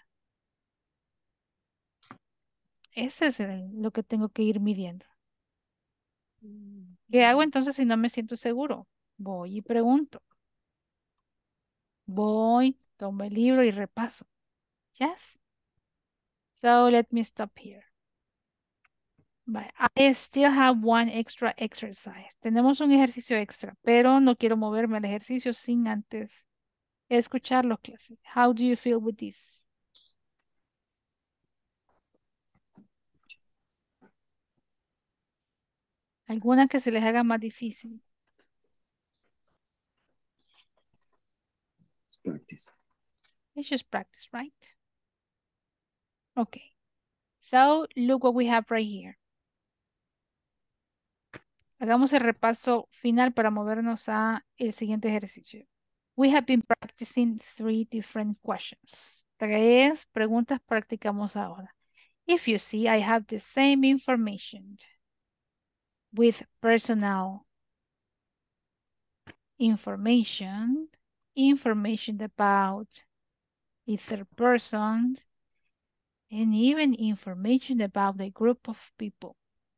Ese es lo que tengo que ir midiendo. ¿Qué hago entonces si no me siento seguro? Voy y pregunto. Voy, tomo el libro y repaso. Yes. So let me stop here. Bye. I still have one extra exercise. Tenemos un ejercicio extra, pero no quiero moverme al ejercicio sin antes escucharlo, clase. How do you feel with this? ¿Alguna que se les haga más difícil? Practice. It's just practice, right? Okay. So look what we have right here. Hagamos el repaso final para movernos a el siguiente ejercicio. We have been practicing 3 different questions. 3 preguntas practicamos ahora. If you see, I have the same information with personal information, information about a third person, and even information about a group of people.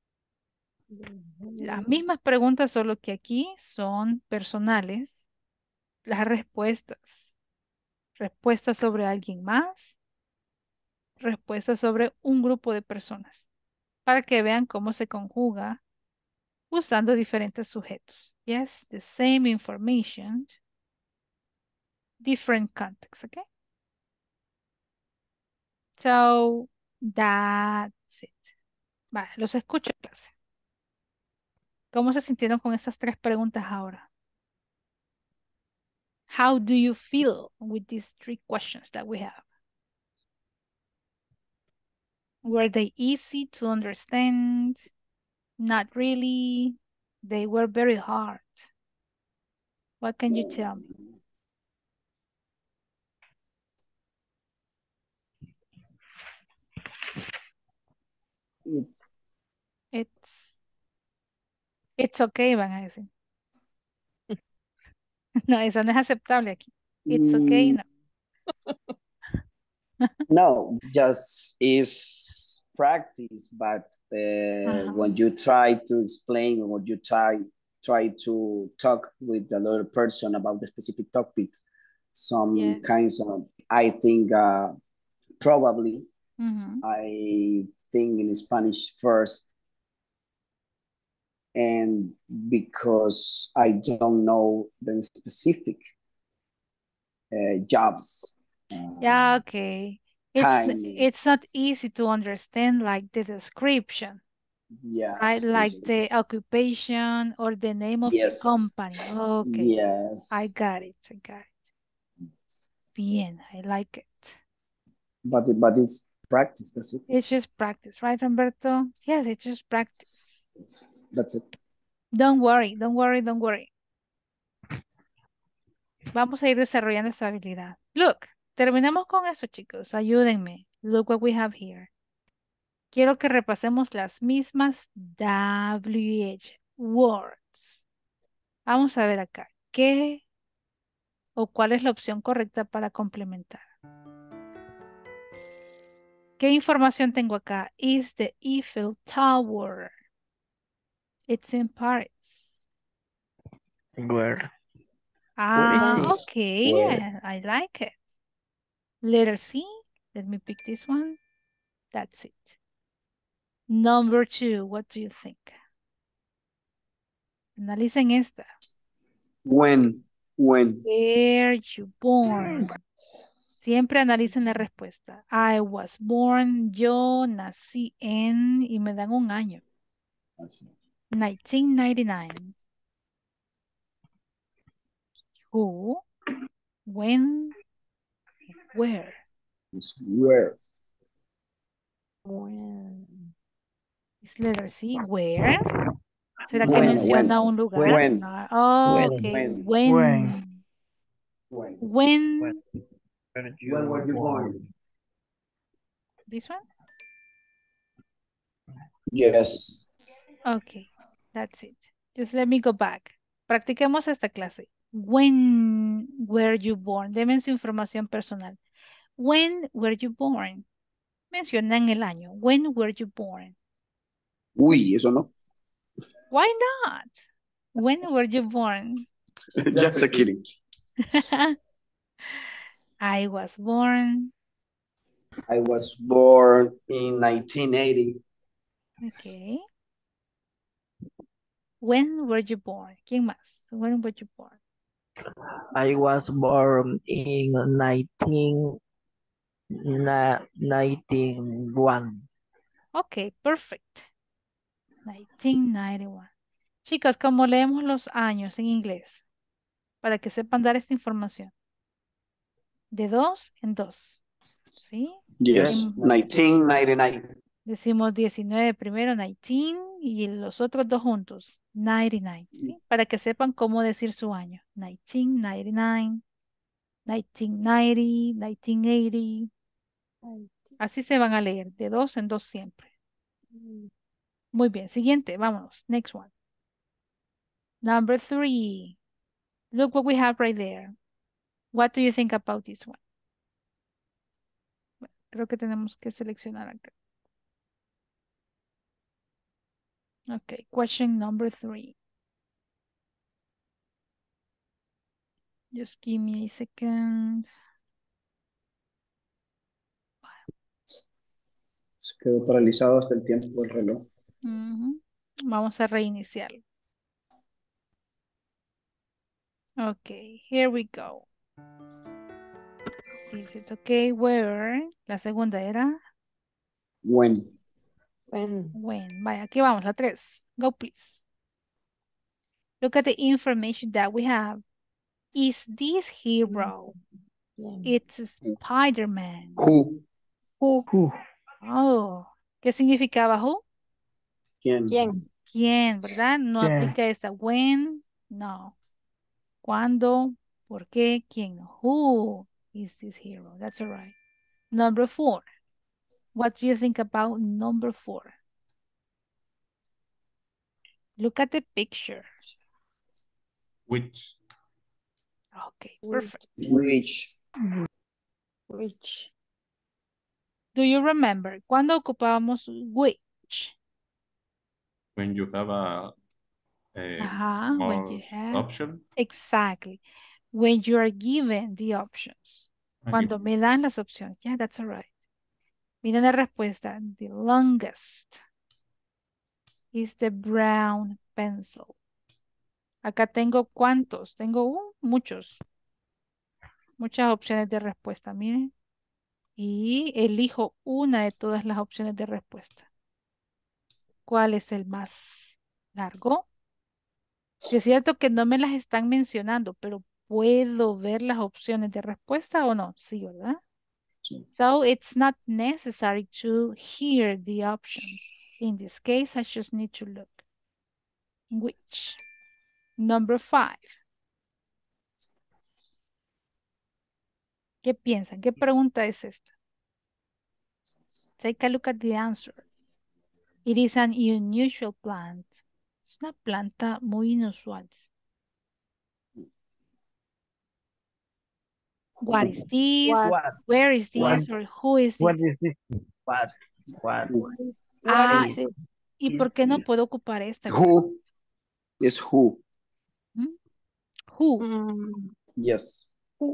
Las mismas preguntas, solo que aquí son personales. Las respuestas. Respuestas sobre alguien más. Respuestas sobre un grupo de personas. Para que vean cómo se conjuga usando diferentes sujetos. Yes, the same information, different context, okay? So, that's it. Vale, los escucho en clase. ¿Cómo se sintieron con esas 3 preguntas ahora? How do you feel with these 3 questions that we have? Were they easy to understand? Not really. They were very hard. What can you tell me? It's okay, van a decir. No, eso no es aceptable aquí. It's okay, no. No, just is practice, but when you try to explain or you try to talk with another person about the specific topic, some kinds of, I think probably, I think in Spanish first, and because I don't know the specific jobs. Yeah, okay. It's not easy to understand like the description. Yes. Right, like the occupation or the name of the company. Okay. Yes. I got it. Bien, I like it. But it's practice, that's it. It's just practice, right, Humberto? Yes, it's just practice. That's it. Don't worry. Vamos a ir desarrollando esta habilidad. Look, terminamos con eso, chicos. Ayúdenme. Look what we have here. Quiero que repasemos las mismas WH words. Vamos a ver acá. ¿Qué o cuál es la opción correcta para complementar? ¿Qué información tengo acá? Is the Eiffel Tower? It's in Paris. Where? Okay. Yeah, I like it. Letter C. Let me pick this one. That's it. Number 2, what do you think? Analicen esta. When. Were you born? Siempre analicen la respuesta. I was born, yo nací en, y me dan un año. 1999. Who, when, where? It's where. When. Es letter C. Where? ¿Será que When, menciona when, un lugar? when. No. Okay. When. When. When were you born? This one? Yes. Okay. That's it. Just let me go back. Practiquemos esta clase. When were you born? Deme su información personal. When were you born? Mencionan el año. When were you born? Uy, eso no. Why not? When were you born? Just a kidding. I was born. I was born in 1980. Okay. When were you born? ¿Quién más? When were you born? I was born in 1991. Okay, perfect. 1991. Chicos, ¿cómo leemos los años en inglés? Para que sepan dar esta información. De 2 en 2. ¿Sí? Yes, 1999. Decimos 19 primero, 19, y los otros dos juntos, 99, ¿sí? Para que sepan cómo decir su año. 1999, 1990, 1980. Así se van a leer, de 2 en 2 siempre. Muy bien, siguiente, vámonos. Next one. Number 3. Look what we have right there. What do you think about this one? Bueno, creo que tenemos que seleccionar acá. Okay, question number 3. Just give me a second. Se quedó paralizado hasta el tiempo del reloj. Ujú. Vamos a reiniciar. Okay, here we go. Is it okay where? La segunda era When. when. Vaya, aquí vamos, la 3. Go please. Look at the information that we have. Is this hero? It's Spider-Man. Who. Oh, ¿qué significaba who? ¿Quién? ¿Quién, verdad? No ¿Quién? aplica esta when, no. ¿Cuándo? ¿Por qué? ¿Quién? Who is this hero? That's all right. Number 4. What do you think about number 4? Look at the picture. Which? Okay, perfect. Which. Do you remember? ¿Cuándo ocupábamos which? When you have a Ajá, when you more have. option. Exactly. When you are given the options. Cuando me dan las opciones. Yeah, that's all right. Miren la respuesta. The longest is the brown pencil. Acá tengo cuántos. Tengo muchos. Muchas opciones de respuesta. Miren. Y elijo una de todas las opciones de respuesta. ¿Cuál es el más largo? Sí, es cierto que no me las están mencionando, pero ¿puedo ver las opciones de respuesta o no? Sí, ¿verdad? Sí. So it's not necessary to hear the options. In this case, I just need to look. Which? Number 5. ¿Qué piensan? ¿Qué pregunta es esta? Take a look at the answer. It is an unusual plant. Es una planta muy inusual. What is this? What? Where is What? this? Or who is What this? is this? What? Ah, is it? ¿y por qué no puedo ocupar esta? Who. Is who. ¿Mm? Who? Yes.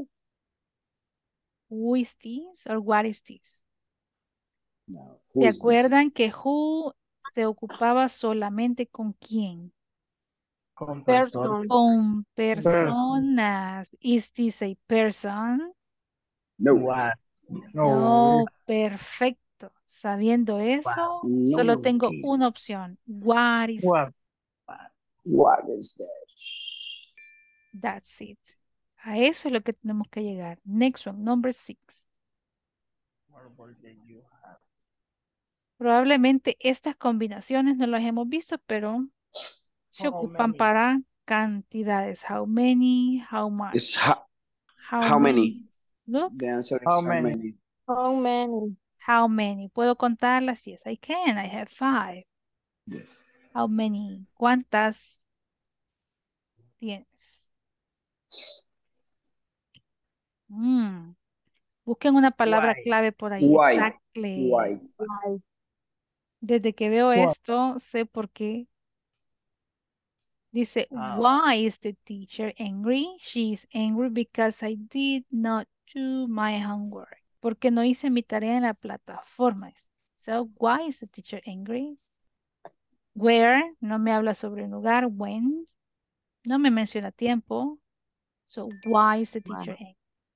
Who is this? Or what is this? No. ¿Se Who is this? acuerdan que who se ocupaba solamente con quién? Con Person. Con personas. Is this a person? No. What? No, perfecto. Sabiendo eso, No. solo tengo Is. una opción. What is What? What is that? That's it. A eso es lo que tenemos que llegar. Next one, number 6. Probablemente estas combinaciones no las hemos visto, pero se ocupan para cantidades. How many, how much. Is how How many? Look, The answer is How how many? many. How many? how many. ¿Puedo contarlas? Yes, I can. I have 5. Yes. How many? ¿Cuántas tienes? Busquen una palabra Why? clave por ahí. Why? Exactly. Why? Desde que veo Why? esto, sé por qué. Dice, Oh. why is the teacher angry? She is angry because I did not do my homework. Porque no hice mi tarea en la plataforma. So, why is the teacher angry? Where, no me habla sobre un lugar. When, no me menciona tiempo. So, why is the teacher angry?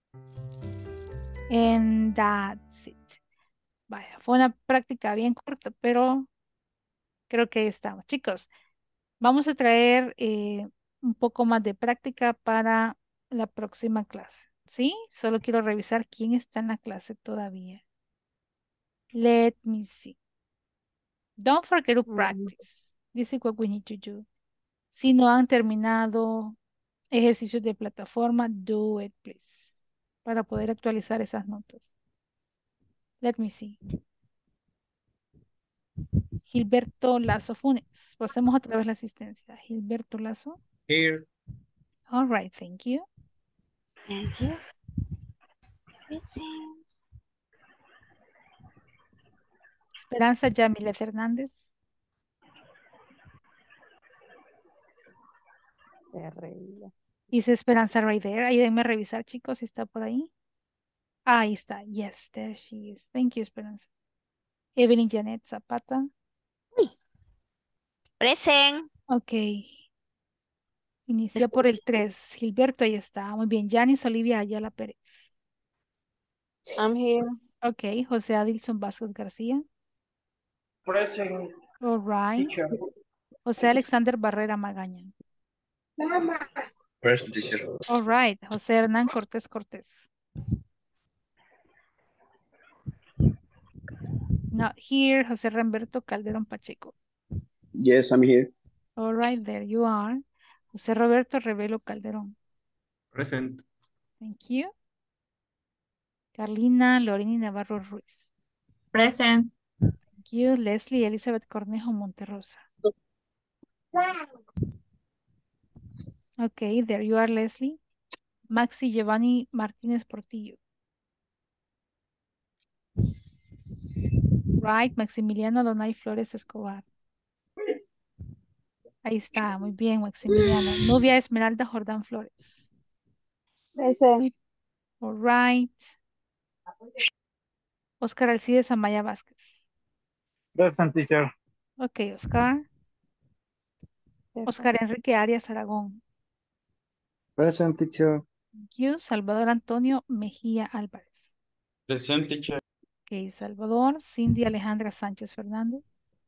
And that's it. Vaya, fue una práctica bien corta, pero creo que ahí estamos. Chicos, vamos a traer un poco más de práctica para la próxima clase. ¿Sí? Solo quiero revisar quién está en la clase todavía. Let me see. Don't forget to practice. This is what we need to do. Si no han terminado ejercicios de plataforma, do it, please. Para poder actualizar esas notas. Let me see. Gilberto Lazo Funes. Pasemos otra vez la asistencia. Gilberto Lazo. Here. All right, thank you. Thank you. Present. Esperanza Yamile Fernández. Dice Esperanza right there. Ayúdenme a revisar, chicos, si está por ahí. Ahí está. Yes, there she is. Thank you, Esperanza. Evelyn Janet Zapata. Present. Ok. Inició por el 3. Gilberto, ahí está. Muy bien. Janice Olivia Ayala Pérez. I'm here. Ok. José Adilson Vázquez García. Present, All right. teacher. José Alexander Barrera Magaña. Present, teacher. All right. José Hernán Cortés Cortés. Not here. José Ramberto Calderón Pacheco. Yes, I'm here. All right, there you are. José Roberto Revelo Calderón. Present. Thank you. Carlina Lorini Navarro Ruiz. Present. Thank you. Leslie Elizabeth Cornejo Monterrosa. Okay, there you are, Leslie. Maxi Giovanni Martínez Portillo. Right, Maximiliano Donay Flores Escobar. Ahí está, muy bien, Maximiliano. Nubia Esmeralda Jordán Flores. Present. All right. Oscar Alcides Amaya Vázquez. Present, teacher. Ok, Oscar. Oscar Enrique Arias Aragón. Present, teacher. Thank you. Salvador Antonio Mejía Álvarez. Present, teacher. Ok, Salvador. Cindy Alejandra Sánchez Fernández.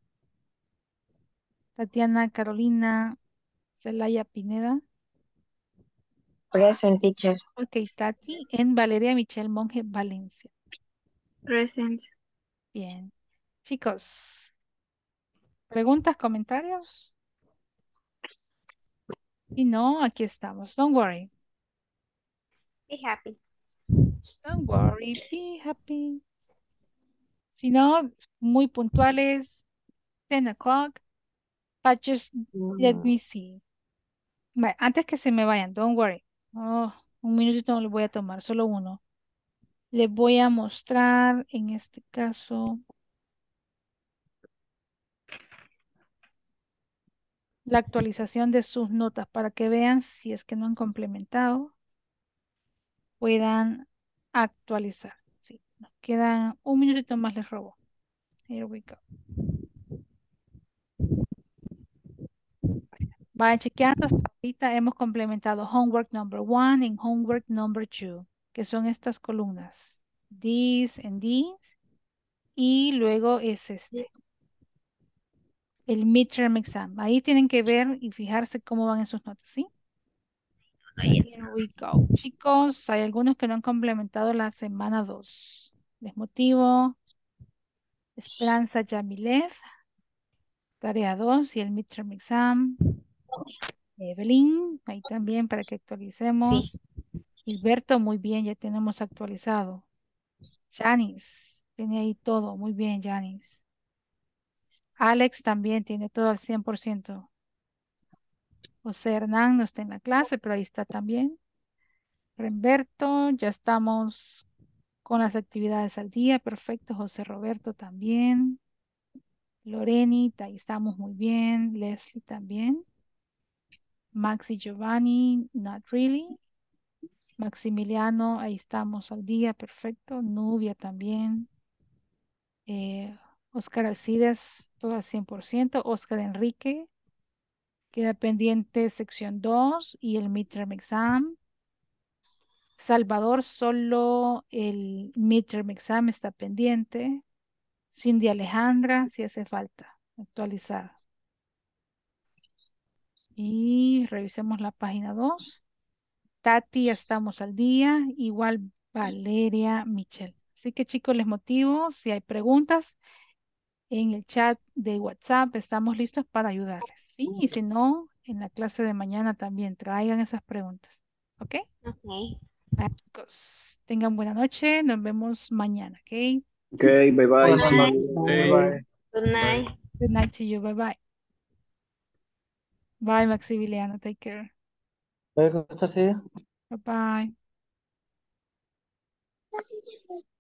Tatiana Carolina Celaya Pineda. Present, teacher. Ok, Tati. En Valeria Michelle Monge Valencia. Present. Bien. Chicos, ¿preguntas, comentarios? Si no, aquí estamos. Don't worry. Be happy. Don't worry. Be happy. Si no, muy puntuales. 10 o'clock. But just let me see. Vale, antes que se me vayan, don't worry. Oh, un minutito no les voy a tomar, solo uno. Les voy a mostrar en este caso la actualización de sus notas para que vean si es que no han complementado, puedan actualizar. Sí, nos quedan un minutito más, les robo. Here we go. Vayan chequeando, hasta ahorita hemos complementado homework number 1 y homework number 2, que son estas columnas. This and this. Y luego es este. El midterm exam. Ahí tienen que ver y fijarse cómo van en sus notas, ¿sí? Here we go. Chicos, hay algunos que no han complementado la semana 2. Les motivo. Esperanza Yamilet. Tarea 2 y el midterm exam. Evelyn, ahí también para que actualicemos. Sí. Gilberto, muy bien, ya tenemos actualizado. Janice, tiene ahí todo. Muy bien, Janice. Alex también tiene todo al 100%. José Hernán no está en la clase, pero ahí está también. Remberto, ya estamos con las actividades al día. Perfecto. José Roberto también. Loreni, ahí estamos muy bien. Leslie también. Maxi Giovanni, not really. Maximiliano, ahí estamos al día. Perfecto. Nubia también. Oscar Alcides, todo al 100%. Oscar Enrique, queda pendiente sección 2 y el midterm exam. Salvador, solo el midterm exam está pendiente. Cindy Alejandra, si hace falta actualizar. Y revisemos la página 2. Tati, estamos al día. Igual Valeria, Michelle. Así que chicos, les motivo. Si hay preguntas en el chat de WhatsApp, estamos listos para ayudarles. ¿Sí? Y si no, en la clase de mañana también traigan esas preguntas. ¿Ok? Okay. Ah, chicos, tengan buena noche. Nos vemos mañana. ¿Ok? Okay, bye bye. Good See night. you. Hey, Bye. Good night. Good night to you. Bye bye. Bye, Maximiliano. Take care. ¿Puedes contestar, sí? Bye bye.